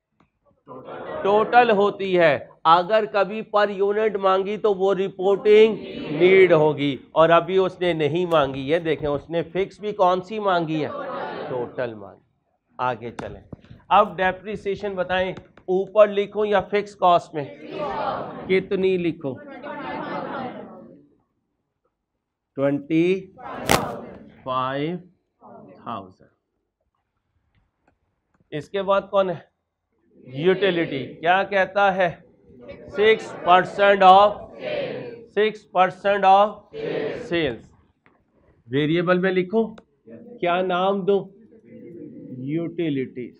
टोटल होती है, अगर कभी पर यूनिट मांगी तो वो रिपोर्टिंग नीड होगी, और अभी उसने नहीं मांगी है। देखें उसने फिक्स भी कौन सी मांगी है? टोटल मांगी। आगे चलें, अब डेप्रिसिएशन बताएं, ऊपर लिखूं या फिक्स कॉस्ट में? कितनी लिखूं? Twenty five thousand. इसके बाद कौन है? यूटिलिटी। क्या कहता है? Six percent of six percent of sales. Variable में लिखूं, क्या नाम दूं? यूटिलिटीज।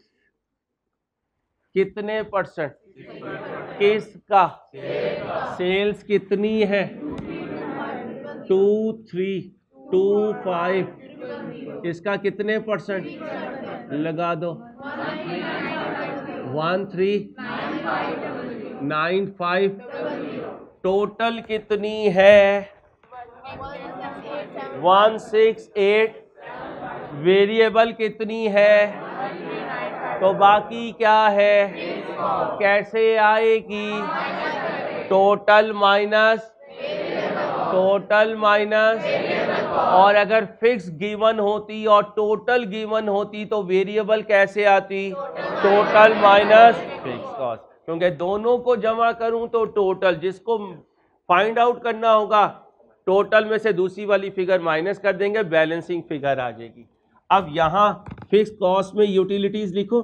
कितने परसेंट? किसका? सेल्स कितनी है? Two three two five. इसका कितने परसेंट? लगा दो। One three nine five. Total कितनी है? One six eight. वेरिएबल कितनी है? तो बाकी क्या है? कैसे आएगी? टोटल माइनस टोटल माइनस, और अगर फिक्स गिवन होती और टोटल गिवन होती तो वेरिएबल कैसे आती? Total minus fix cost. क्योंकि दोनों को जमा करूं तो टोटल, जिसको फाइंड आउट करना होगा टोटल में से दूसरी वाली फिगर माइनस कर देंगे, बैलेंसिंग फिगर आ जाएगी। अब यहां फिक्स कॉस्ट में यूटिलिटीज लिखो।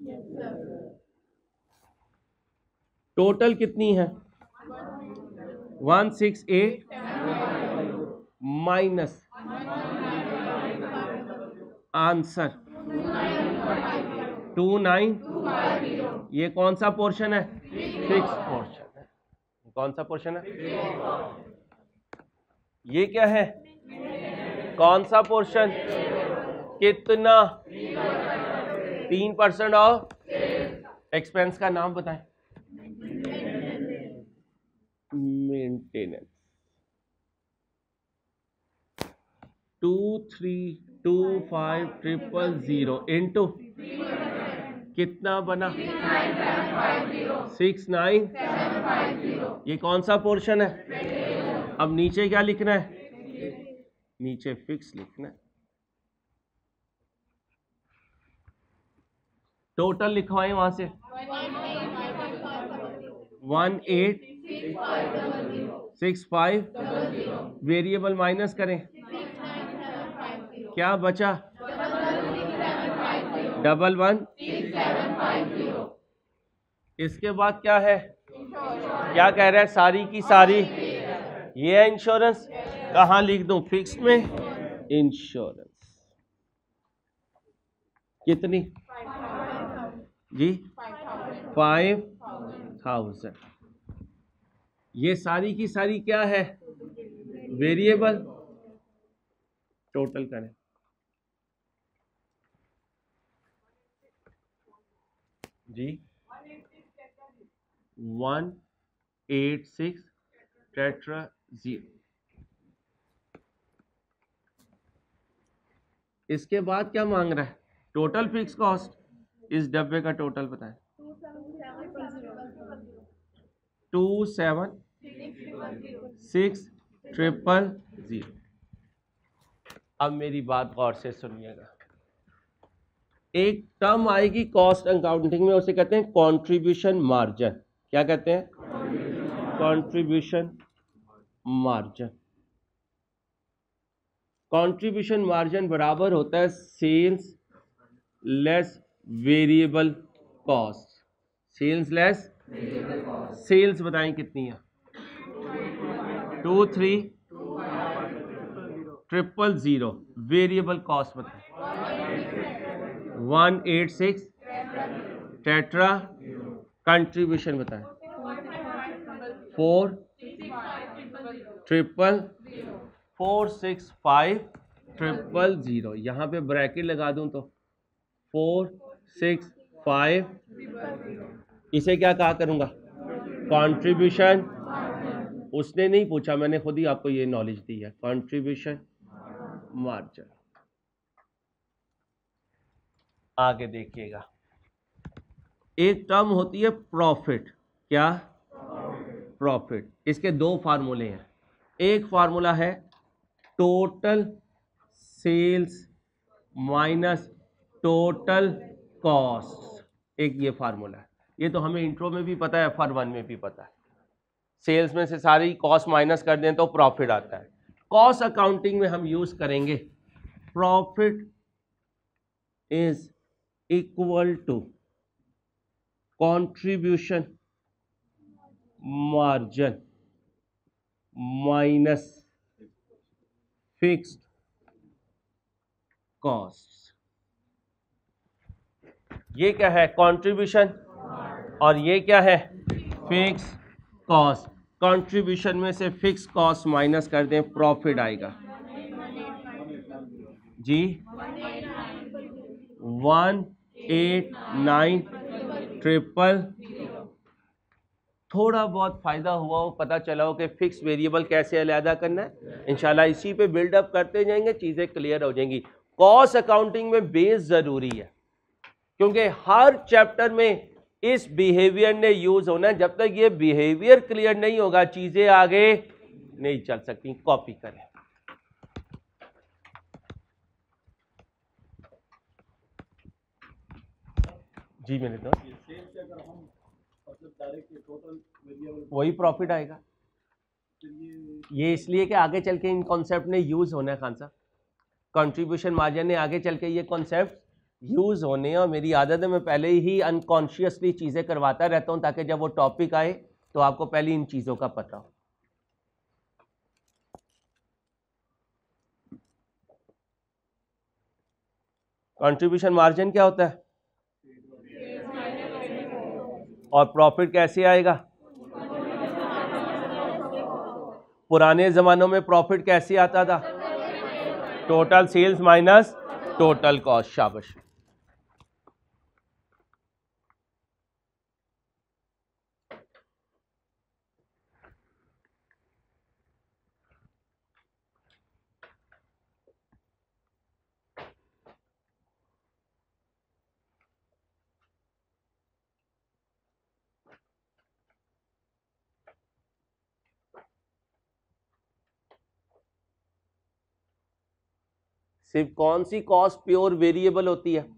टोटल कितनी है? One six eight minus answer two nine. ये कौन सा पोर्शन है? फिक्स पोर्शन है। कौन सा पोर्शन है? ये क्या है? कौन सा पोर्शन? कितना? तीन परसेंट ऑफ एक्सपेंस का नाम बताएं। Maintenance. Two three two five triple zero into कितना बना? Six nine. ये कौन सा पोर्शन है? अब नीचे क्या लिखना है? नीचे फिक्स लिखना है। टोटल लिखवाएं वहां से। One eight six five. Variable minus करें, क्या बचा? Double one. इसके बाद क्या है? क्या कह रहा है? सारी की सारी ये है इंश्योरेंस। कहाँ लिख दूं? फिक्स में इंश्योरेंस कितनी जी? Five thousand. ये सारी की सारी क्या है? वेरिएबल। टोटल करें। जी one eight six tetra zero. इसके बाद क्या मांग रहा है? Total fix cost. इस डब्बे का टोटल बताएं। Two seven six triple zero. अब मेरी बात गौर से सुनिएगा। एक टर्म आएगी कॉस्ट अकाउंटिंग में, उसे कहते हैं कंट्रीब्यूशन मार्जिन। क्या कहते हैं? Contribution margin. कंट्रीब्यूशन मार्जिन बराबर होता है sales less variable cost. Sales less sales बताएं कितनी है? Two three triple zero. Variable cost बताएं। One eight six tetra. Contribution बताएं। Four triple four six five triple zero. यहाँ पे ब्रैकेट लगा दूं तो फोर सिक्स फाइव। इसे क्या कहा करूंगा? कंट्रीब्यूशन। उसने नहीं पूछा, मैंने खुद ही आपको ये नॉलेज दी है। Contribution margin. आगे देखिएगा, एक टर्म होती है प्रॉफिट। क्या? प्रॉफिट। इसके दो फार्मूले हैं। एक फार्मूला है total sales minus total cost. एक ये फार्मूला है। ये तो हमें इंट्रो में भी पता है, एफ आर वन में भी पता है। सेल्स में से सारी कॉस्ट माइनस कर दें तो प्रॉफिट आता है। कॉस्ट अकाउंटिंग में हम यूज करेंगे profit is equal to contribution margin minus fixed cost. ये क्या है? कंट्रीब्यूशन। और ये क्या है? Fix cost. कंट्रीब्यूशन में से फिक्स कॉस्ट माइनस कर दें, प्रॉफिट आएगा जी वन एट नाइन ट्रिपल थोड़ा बहुत फ़ायदा हुआ हो, पता चला हो कि फिक्स वेरिएबल कैसे अलहदा करना है, इंशाल्लाह इसी पे बिल्डअप करते जाएंगे, चीज़ें क्लियर हो जाएंगी। कॉस्ट अकाउंटिंग में बेस ज़रूरी है, क्योंकि हर चैप्टर में इस बिहेवियर ने यूज़ होना है। जब तक ये बिहेवियर क्लियर नहीं होगा, चीज़ें आगे नहीं चल सकती। कॉपी करें जी मेरे दोस्त, वही प्रॉफिट आएगा। ये इसलिए कि आगे चल के इन कॉन्सेप्ट ने यूज होना है खान साहब, कंट्रीब्यूशन मार्जिन ने आगे चल के ये कॉन्सेप्ट यूज होने हैं। और मेरी आदत है मैं पहले ही अनकॉन्शियसली चीज़ें करवाता रहता हूं, ताकि जब वो टॉपिक आए तो आपको पहले इन चीज़ों का पता हो। कंट्रीब्यूशन मार्जिन क्या होता है और प्रॉफिट कैसे आएगा? पुराने जमानों में प्रॉफिट कैसे आता था? Total sales minus total cost. शाबाश। सिर्फ कौन सी कॉस्ट प्योर वेरिएबल होती है?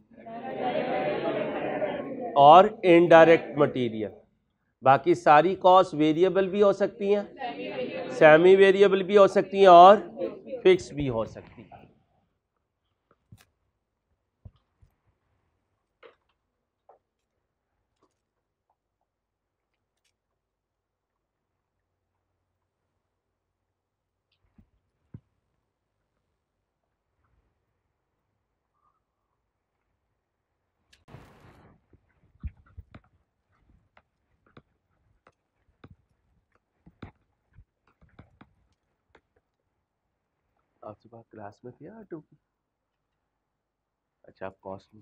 और इनडायरेक्ट मटेरियल। बाकी सारी कॉस्ट वेरिएबल भी हो सकती हैं, सेमी वेरिएबल भी हो सकती हैं और फिक्स भी हो सकती हैं। आपसे बात क्लास में थी या टू की? अच्छा, आप कॉस्ट में।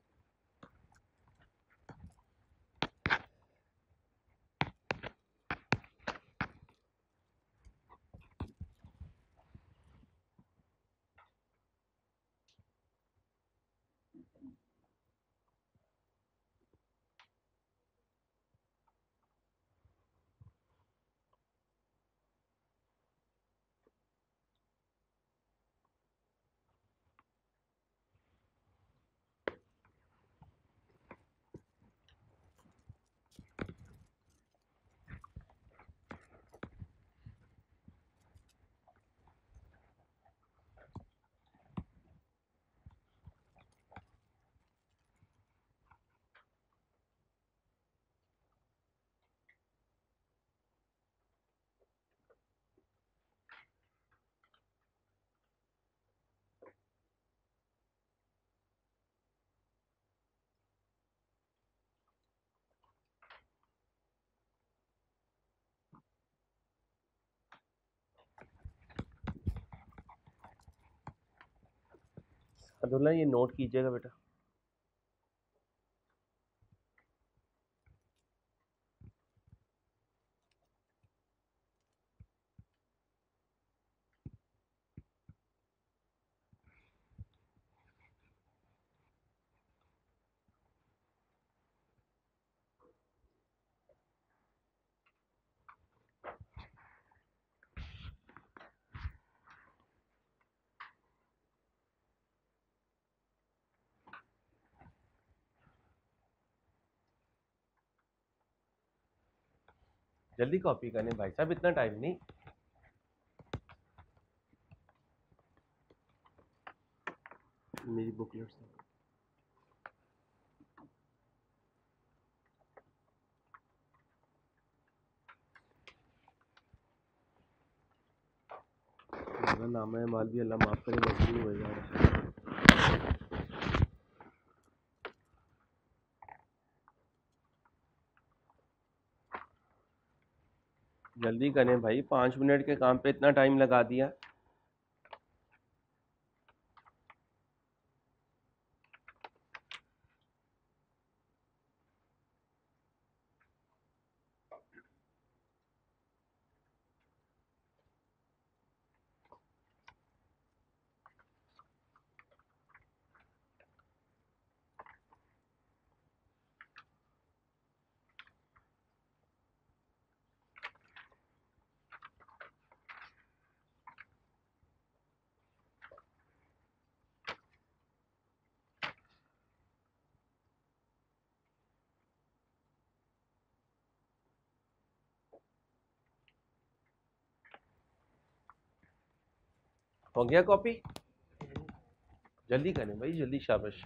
अब्दुल्ला ये नोट कीजिएगा बेटा। जल्दी कॉपी करने भाई साहब, इतना टाइम नहीं। मेरी बुकलेट से मेरा नाम है माल भी, अल्लाह माफ करे, मजबूर हो जा रहा है। जल्दी करें भाई, पाँच मिनट के काम पे इतना टाइम लगा दिया। हो गया कॉपी? जल्दी करें भाई, जल्दी, शाबाश।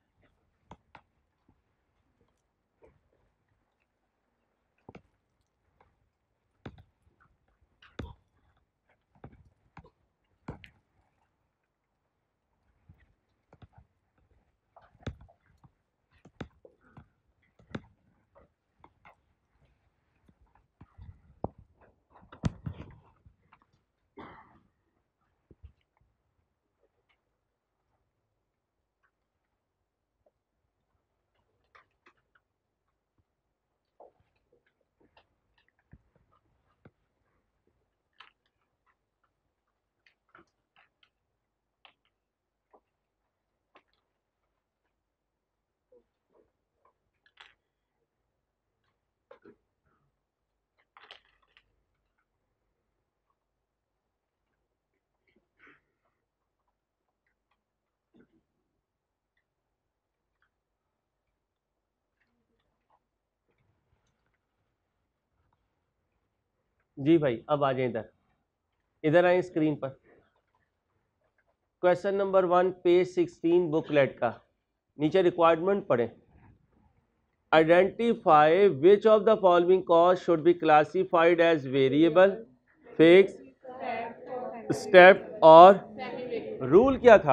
जी भाई, अब आ जाए इधर, इधर आए स्क्रीन पर। Question number one, page sixteen booklet का, नीचे रिक्वायरमेंट पढ़े। Identify which of the following cost should be classified as variable, fixed, step और रूल। क्या था?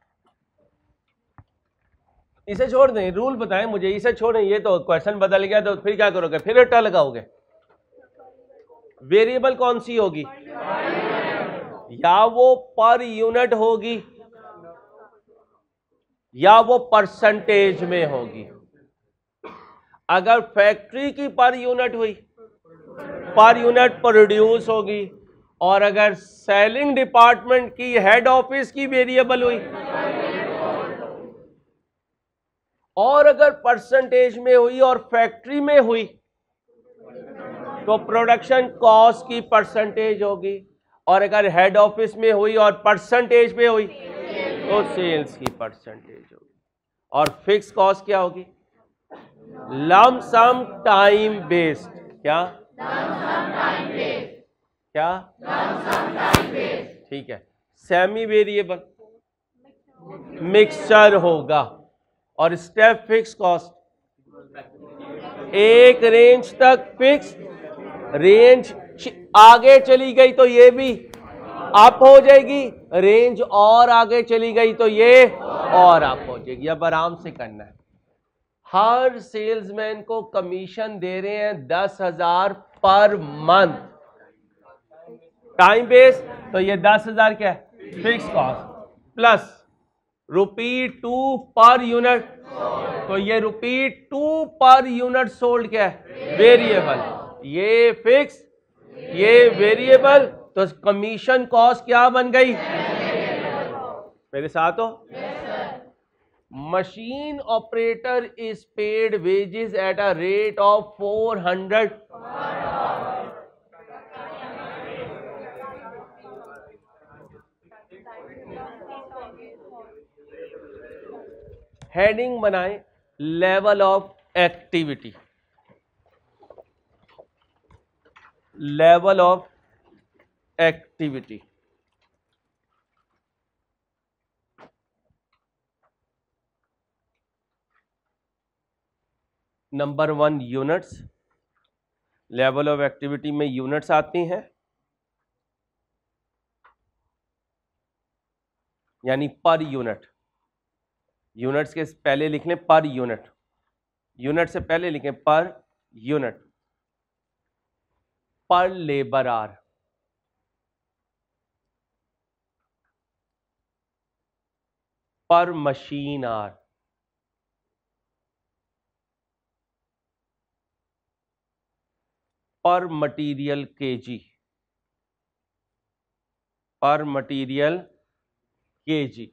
इसे छोड़ दें, रूल बताएं मुझे, इसे छोड़ें, ये तो क्वेश्चन बदल गया तो फिर क्या करोगे? फिर रट्टा लगाओगे। वेरिएबल कौन सी होगी? या वो पर यूनिट होगी या वो परसेंटेज में होगी। अगर फैक्ट्री की पर यूनिट हुई, पर यूनिट प्रोड्यूस होगी, और अगर सेलिंग डिपार्टमेंट की हेड ऑफिस की वेरिएबल हुई, और अगर परसेंटेज में हुई और फैक्ट्री में हुई, तो प्रोडक्शन कॉस्ट की परसेंटेज होगी, और अगर हेड ऑफिस में हुई और परसेंटेज पे हुई तो सेल्स की परसेंटेज होगी। और फिक्स कॉस्ट क्या होगी? Lump sum time based. क्या? क्या? ठीक है। सेमी वेरिएबल मिक्सचर होगा। और स्टेप फिक्स कॉस्ट, एक रेंज तक फिक्स, रेंज आगे चली गई तो ये भी अप हो जाएगी, रेंज और आगे चली गई तो ये और अप हो जाएगी। अब आराम से करना है। हर सेल्समैन को कमीशन दे रहे हैं दस हजार पर मंथ, टाइम बेस, तो ये दस हजार क्या है? Fix cost, plus rupee two per unit, तो ये rupee two per unit sold क्या है? वेरिएबल। ये फिक्स, ये वेरिएबल, तो कमीशन कॉस्ट क्या बन गई? मेरे साथ हो? Machine operator is paid wages at a rate of four hundred. Heading बनाएं, level of activity, level of activity. Number one, units. Level of activity में यूनिट्स आती हैं, यानी पर यूनिट। यूनिट्स के पहले लिख लें पर यूनिट, यूनिट से पहले लिखें per unit. Per labour hour, per machine hour, per material kg, per material kg.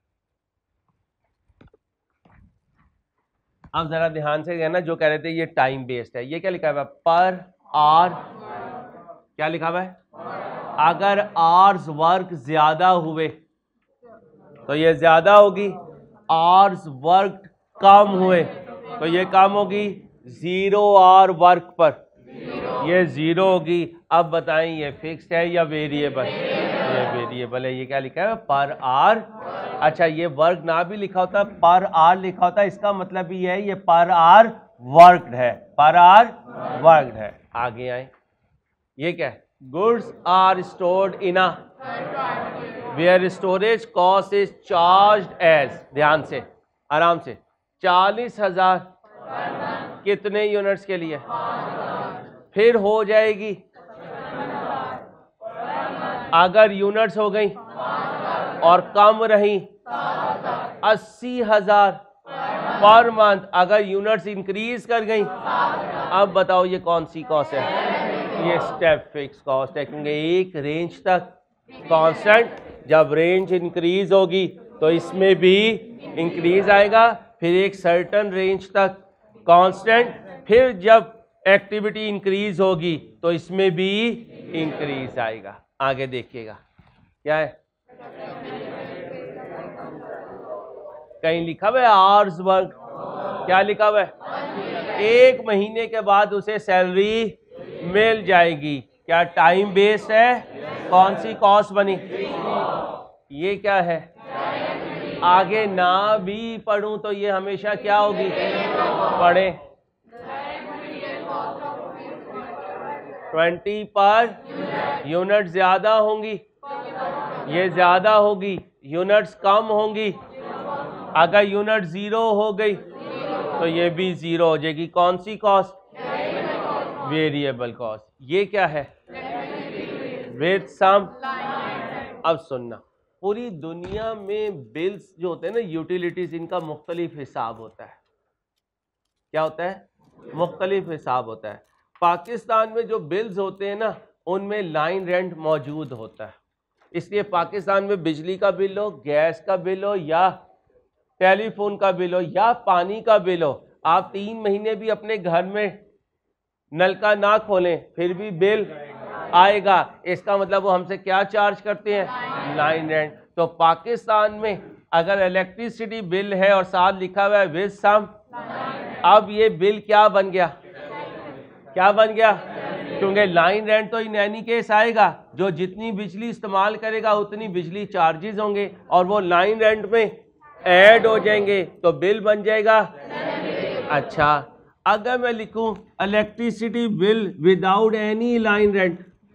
अब जरा ध्यान से कहना, जो कह रहे थे ये टाइम बेस्ड है, ये क्या लिखा हुआ है? पर आर। क्या लिखा हुआ है? अगर आर्स वर्क ज्यादा हुए तो ये ज्यादा होगी, आर्स वर्क कम हुए तो ये कम होगी। जीरो आर वर्क पर ये जीरो होगी। अब बताएं ये फिक्स्ड है या वेरिएबल? ये वेरिएबल है। ये क्या लिखा है? पर आर। अच्छा, ये वर्क ना भी लिखा होता, पर आर लिखा होता, इसका मतलब ये है ये पर आर वर्कड है, पर आर वर्कड है। आगे आए, ये क्या है? Goods are stored in a ware storage cost is charged as, ध्यान से आराम से, चालीस हजार कितने यूनिट्स के लिए? फिर हो जाएगी अगर यूनिट्स हो गई और कम रही अस्सी हजार पर मंथ, अगर यूनिट्स इंक्रीज कर गई। अब बताओ ये कौन सी कॉस्ट है? ये स्टेप फिक्स कॉस्ट है, क्योंकि एक रेंज तक कांस्टेंट, जब रेंज इंक्रीज होगी तो इसमें भी इंक्रीज आएगा, फिर एक सर्टेन रेंज तक कांस्टेंट, फिर जब एक्टिविटी इंक्रीज होगी तो इसमें भी इंक्रीज आएगा। आगे देखिएगा क्या है, कहीं लिखा हुआ है आवर्स वर्क, क्या लिखा हुआ है? एक महीने के बाद उसे सैलरी मिल जाएगी। क्या टाइम बेस्ड है? कौन सी कॉस्ट बनी? ये क्या है? आगे ना भी पढ़ूं तो ये हमेशा क्या होगी? पढ़े। ट्वेंटी पर यूनिट ज्यादा होंगी, ये ज्यादा होगी, यूनिट्स कम होंगी। अगर यूनिट जीरो हो गई तो ये भी जीरो हो जाएगी। कौन सी कॉस्ट? Variable cost. ये क्या है? With some. अब सुनना, पूरी दुनिया में बिल्स जो होते हैं ना, यूटिलिटीज, इनका मुख्तलिफ हिसाब होता है। क्या होता है? मुख्तलिफ हिसाब होता है। पाकिस्तान में जो बिल्स होते हैं ना, उनमें लाइन रेंट मौजूद होता है, इसलिए पाकिस्तान में बिजली का बिल हो, गैस का बिल हो, या टेलीफोन का बिल हो, या पानी का बिल हो, आप तीन महीने भी अपने घर में नलका ना खोलें फिर भी बिल आएगा। इसका मतलब वो हमसे क्या चार्ज करते हैं? Line rent. तो पाकिस्तान में अगर इलेक्ट्रिसिटी बिल है और साथ लिखा हुआ है विद सम, अब ये बिल क्या बन गया? क्या बन गया? क्योंकि लाइन रेंट तो इन एनी केस आएगा, जो जितनी बिजली इस्तेमाल करेगा उतनी बिजली चार्जेस होंगे और वो लाइन रेंट में ऐड हो जाएंगे, तो बिल बन जाएगा। अच्छा, अगर मैं लिखूं electricity bill without any line rent,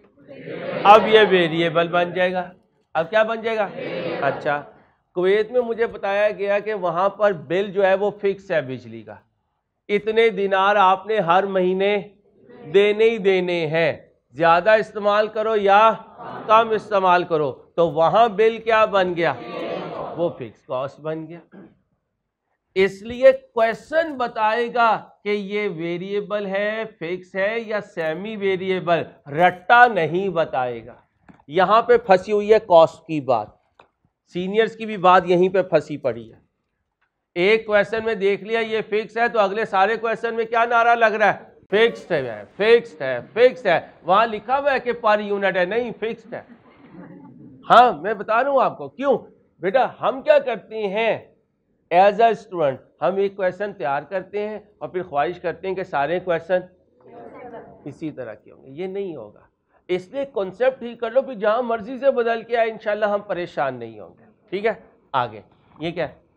अब ये वेरिएबल बन जाएगा। अब क्या बन जाएगा? अच्छा, कुवैत में मुझे बताया गया कि वहां पर बिल जो है वो फिक्स है बिजली का, इतने दिनार आपने हर महीने देने ही देने हैं, ज्यादा इस्तेमाल करो या कम इस्तेमाल करो। तो वहां बिल क्या बन गया? वो फिक्स कॉस्ट बन गया। इसलिए क्वेश्चन बताएगा कि ये वेरिएबल है, फिक्स है या सेमी वेरिएबल, रट्टा नहीं बताएगा। यहां पे फंसी हुई है कॉस्ट की बात, सीनियर्स की भी बात यहीं पे फंसी पड़ी है। एक क्वेश्चन में देख लिया ये फिक्स है, तो अगले सारे क्वेश्चन में क्या नारा लग रहा है? फिक्स्ड है, फिक्स्ड है, फिक्स्ड है। वहां लिखा हुआ है कि पर यूनिट है, नहीं, फिक्स्ड है। हाँ, मैं बता रहा हूं आपको क्यों। बेटा, हम क्या करते हैं एज अ स्टूडेंट, हम एक क्वेश्चन तैयार करते हैं और फिर ख्वाहिश करते हैं कि सारे क्वेश्चन इसी तरह के होंगे। ये नहीं होगा, इसलिए कॉन्सेप्ट ही कर लो, फिर जहां मर्जी से बदल के आए इंशाल्लाह हम परेशान नहीं होंगे। ठीक है, आगे ये क्या है?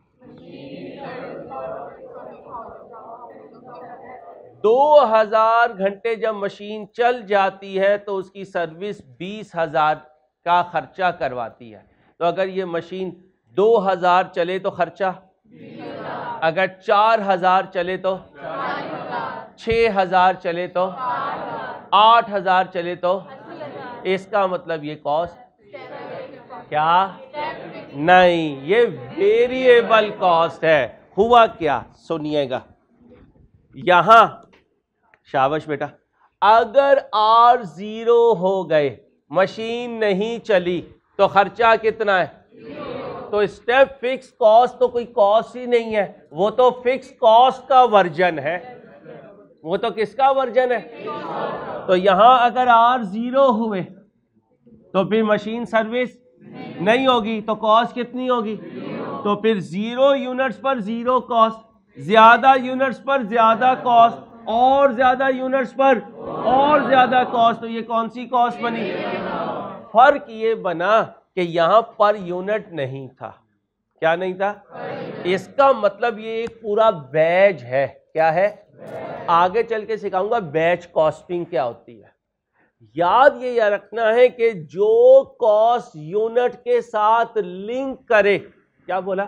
दो हजार घंटे जब मशीन चल जाती है तो उसकी सर्विस बीस हजार का खर्चा करवाती है। तो अगर ये मशीन दो हजार चले तो खर्चा, अगर चार हजार चले तो, छह हजार चले तो, आठ हजार चले तो, इसका मतलब ये कॉस्ट क्या नहीं, ये वेरिएबल कॉस्ट है। हुआ क्या? सुनिएगा, यहां शाबाश बेटा, अगर आर जीरो हो गए, मशीन नहीं चली, तो खर्चा कितना है? तो स्टेप फिक्स कॉस्ट तो कोई कॉस्ट ही नहीं है, वो तो फिक्स कॉस्ट का वर्जन है। वो तो किसका वर्जन है? तो यहां अगर आर जीरो हुए तो फिर मशीन सर्विस नहीं होगी, तो कॉस्ट कितनी होगी? तो फिर जीरो यूनिट्स पर जीरो कॉस्ट, ज्यादा यूनिट्स पर ज्यादा कॉस्ट, और ज्यादा यूनिट्स पर और ज्यादा कॉस्ट। तो ये कौन सी कॉस्ट बनी? फर्क ये बना कि यहां पर यूनिट नहीं था। क्या नहीं था? इसका मतलब ये एक पूरा बैच है। क्या है? आगे चल के सिखाऊंगा बैच कॉस्टिंग क्या होती है। याद ये याद रखना है कि जो कॉस्ट यूनिट के साथ लिंक करे, क्या बोला?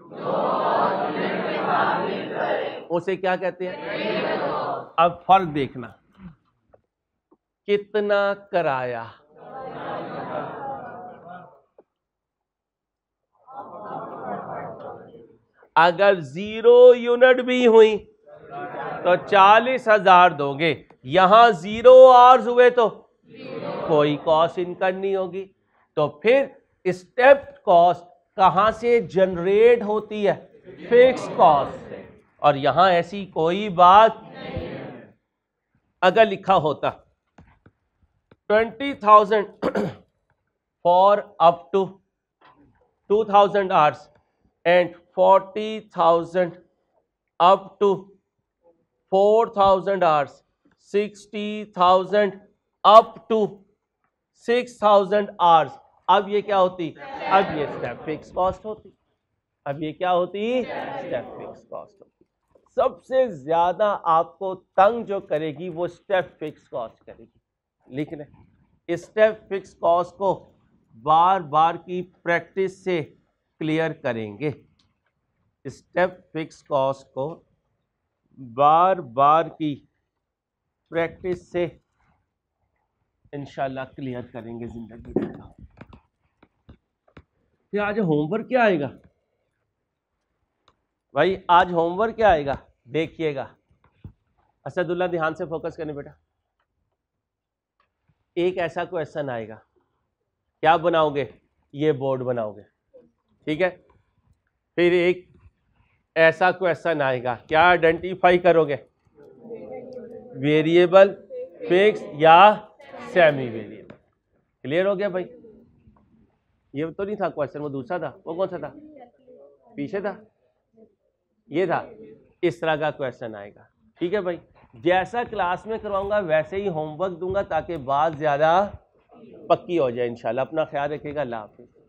उसे क्या कहते हैं? अब फर्क देखना, कितना कराया, अगर जीरो यूनिट भी हुई तो चालीस हजार दोगे। यहां जीरो आवर्स हुए तो कोई कॉस्ट इनकम नहीं होगी। तो फिर स्टेप कॉस्ट कहां से जनरेट होती है? फिक्स कॉस्ट से। और यहां ऐसी कोई बात नहीं है। अगर लिखा होता twenty thousand for up to two thousand hours and forty thousand up to four thousand hours, sixty thousand up to six thousand hours, अब ये क्या होती? अब ये स्टेप फिक्स कॉस्ट होती। अब ये क्या होती? स्टेप फिक्स कॉस्ट होती। सबसे ज्यादा आपको तंग जो करेगी वो स्टेप फिक्स कॉस्ट करेगी। लिख लें, स्टेप फिक्स कॉस्ट को बार बार की प्रैक्टिस से क्लियर करेंगे। स्टेप फिक्स कॉस्ट को बार बार की प्रैक्टिस से इंशाल्लाह क्लियर करेंगे जिंदगी में। फिर आज होमवर्क क्या आएगा भाई? आज होमवर्क क्या आएगा देखिएगा। असदुल्ला ध्यान से फोकस करने बेटा। एक ऐसा क्वेश्चन आएगा, क्या बनाओगे? ये बोर्ड बनाओगे, ठीक है। फिर एक ऐसा क्वेश्चन आएगा, क्या आइडेंटिफाई करोगे? वेरिएबल, फिक्स या सेमी वेरिएबल। क्लियर हो गया भाई? ये तो नहीं था क्वेश्चन, वो दूसरा था। वो कौन सा था? पीछे था, ये था। इस तरह का क्वेश्चन आएगा, ठीक है भाई। जैसा क्लास में करवाऊंगा वैसे ही होमवर्क दूंगा ताकि बात ज्यादा पक्की हो जाए इंशाल्लाह। अपना ख्याल रखिएगा। अल्लाह हाफिज़।